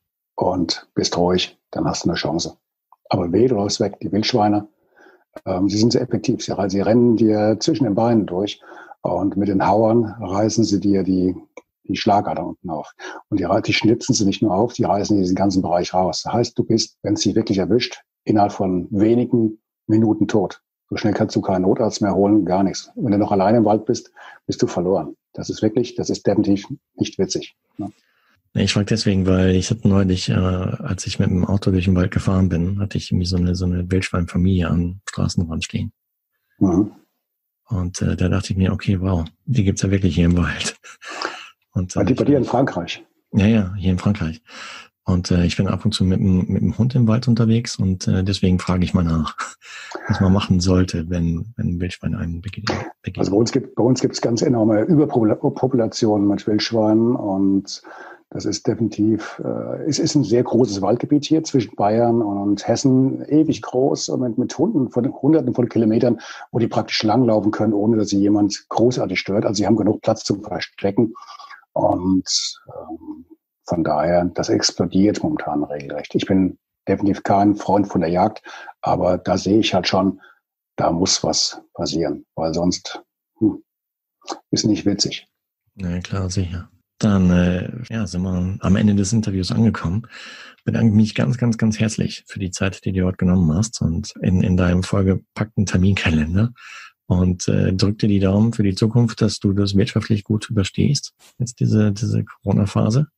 und bist ruhig, dann hast du eine Chance. Aber weh, du läufst weg. Die Wildschweine, ähm, sie sind sehr effektiv. Sie, sie rennen dir zwischen den Beinen durch und mit den Hauern reißen sie dir die, die Schlagadern unten auf. Und die, die schnitzen sie nicht nur auf, die reißen diesen ganzen Bereich raus. Das heißt, du bist, wenn es dich wirklich erwischt, innerhalb von wenigen Minuten tot. So schnell kannst du keinen Notarzt mehr holen, gar nichts. Wenn du noch alleine im Wald bist, bist du verloren. Das ist wirklich, das ist definitiv nicht witzig. Ne? Ich frage deswegen, weil ich hatte neulich, äh, als ich mit dem Auto durch den Wald gefahren bin, hatte ich irgendwie so eine, so eine Wildschweinfamilie am Straßenrand stehen. Mhm. Und äh, da dachte ich mir, okay, wow, die gibt's ja wirklich hier im Wald. Und, äh, die bei dir in Frankreich? Ja, ja, hier in Frankreich. Und äh, ich bin ab und zu mit, dem- mit dem Hund im Wald unterwegs und äh, deswegen frage ich mal nach, was man machen sollte, wenn, wenn ein Wildschwein einen begegnet. Also bei uns gibt bei uns gibt es ganz enorme Überpopulationen mit Wildschweinen und das ist definitiv, äh, es ist ein sehr großes Waldgebiet hier zwischen Bayern und Hessen, ewig groß und mit, mit Hunden von Hunderten von Kilometern, wo die praktisch langlaufen können, ohne dass sie jemand großartig stört. Also sie haben genug Platz zum Verstecken und ähm, von daher, das explodiert momentan regelrecht. Ich bin definitiv kein Freund von der Jagd, aber da sehe ich halt schon, da muss was passieren, weil sonst hm, ist nicht witzig. Ja, klar, sicher. Dann äh, ja, sind wir am Ende des Interviews angekommen. Bedanke mich ganz, ganz, ganz herzlich für die Zeit, die du heute genommen hast und in, in deinem vollgepackten Terminkalender. Und äh, drück dir die Daumen für die Zukunft, dass du das wirtschaftlich gut überstehst, jetzt diese, diese Corona-Phase.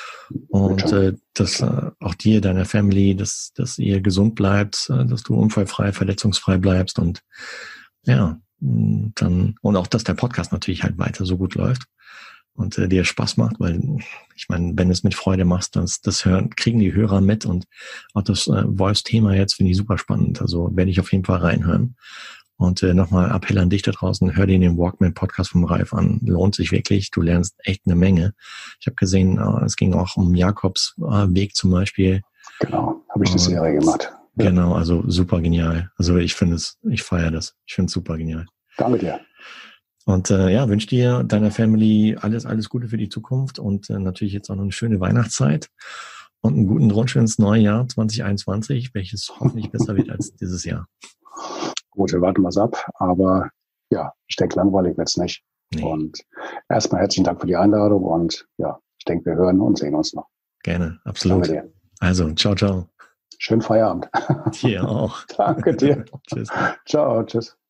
Und äh, dass äh, auch dir, deiner Family, dass, dass ihr gesund bleibt, äh, dass du unfallfrei, verletzungsfrei bleibst und ja, mh, dann und auch, dass der Podcast natürlich halt weiter so gut läuft und äh, dir Spaß macht, weil ich meine, wenn du es mit Freude machst, das, das hören, kriegen die Hörer mit und auch das äh, Voice-Thema jetzt finde ich super spannend. Also werde ich auf jeden Fall reinhören. Und äh, nochmal Appell an dich da draußen, hör dir den Walkman-Podcast vom Ralf an. Lohnt sich wirklich, du lernst echt eine Menge. Ich habe gesehen, äh, es ging auch um Jakobs äh, Weg zum Beispiel. Genau, habe ich eine Serie gemacht. Ja. Genau, also super genial. Also ich finde es, ich feiere das. Ich finde es super genial. Danke dir. Und äh, ja, wünsche dir, deiner Family alles, alles Gute für die Zukunft und äh, natürlich jetzt auch noch eine schöne Weihnachtszeit und einen guten Rutsch ins neue Jahr zwanzig einundzwanzig, welches hoffentlich besser wird als dieses Jahr. Gut, wir warten was ab, aber ja, ich denke, langweilig wird's nicht. Nee. Und erstmal herzlichen Dank für die Einladung und ja, ich denke, wir hören und sehen uns noch. Gerne, absolut. Danke dir. Also, ciao, ciao. Schönen Feierabend. Dir auch. Danke dir. Tschüss. Ciao, tschüss.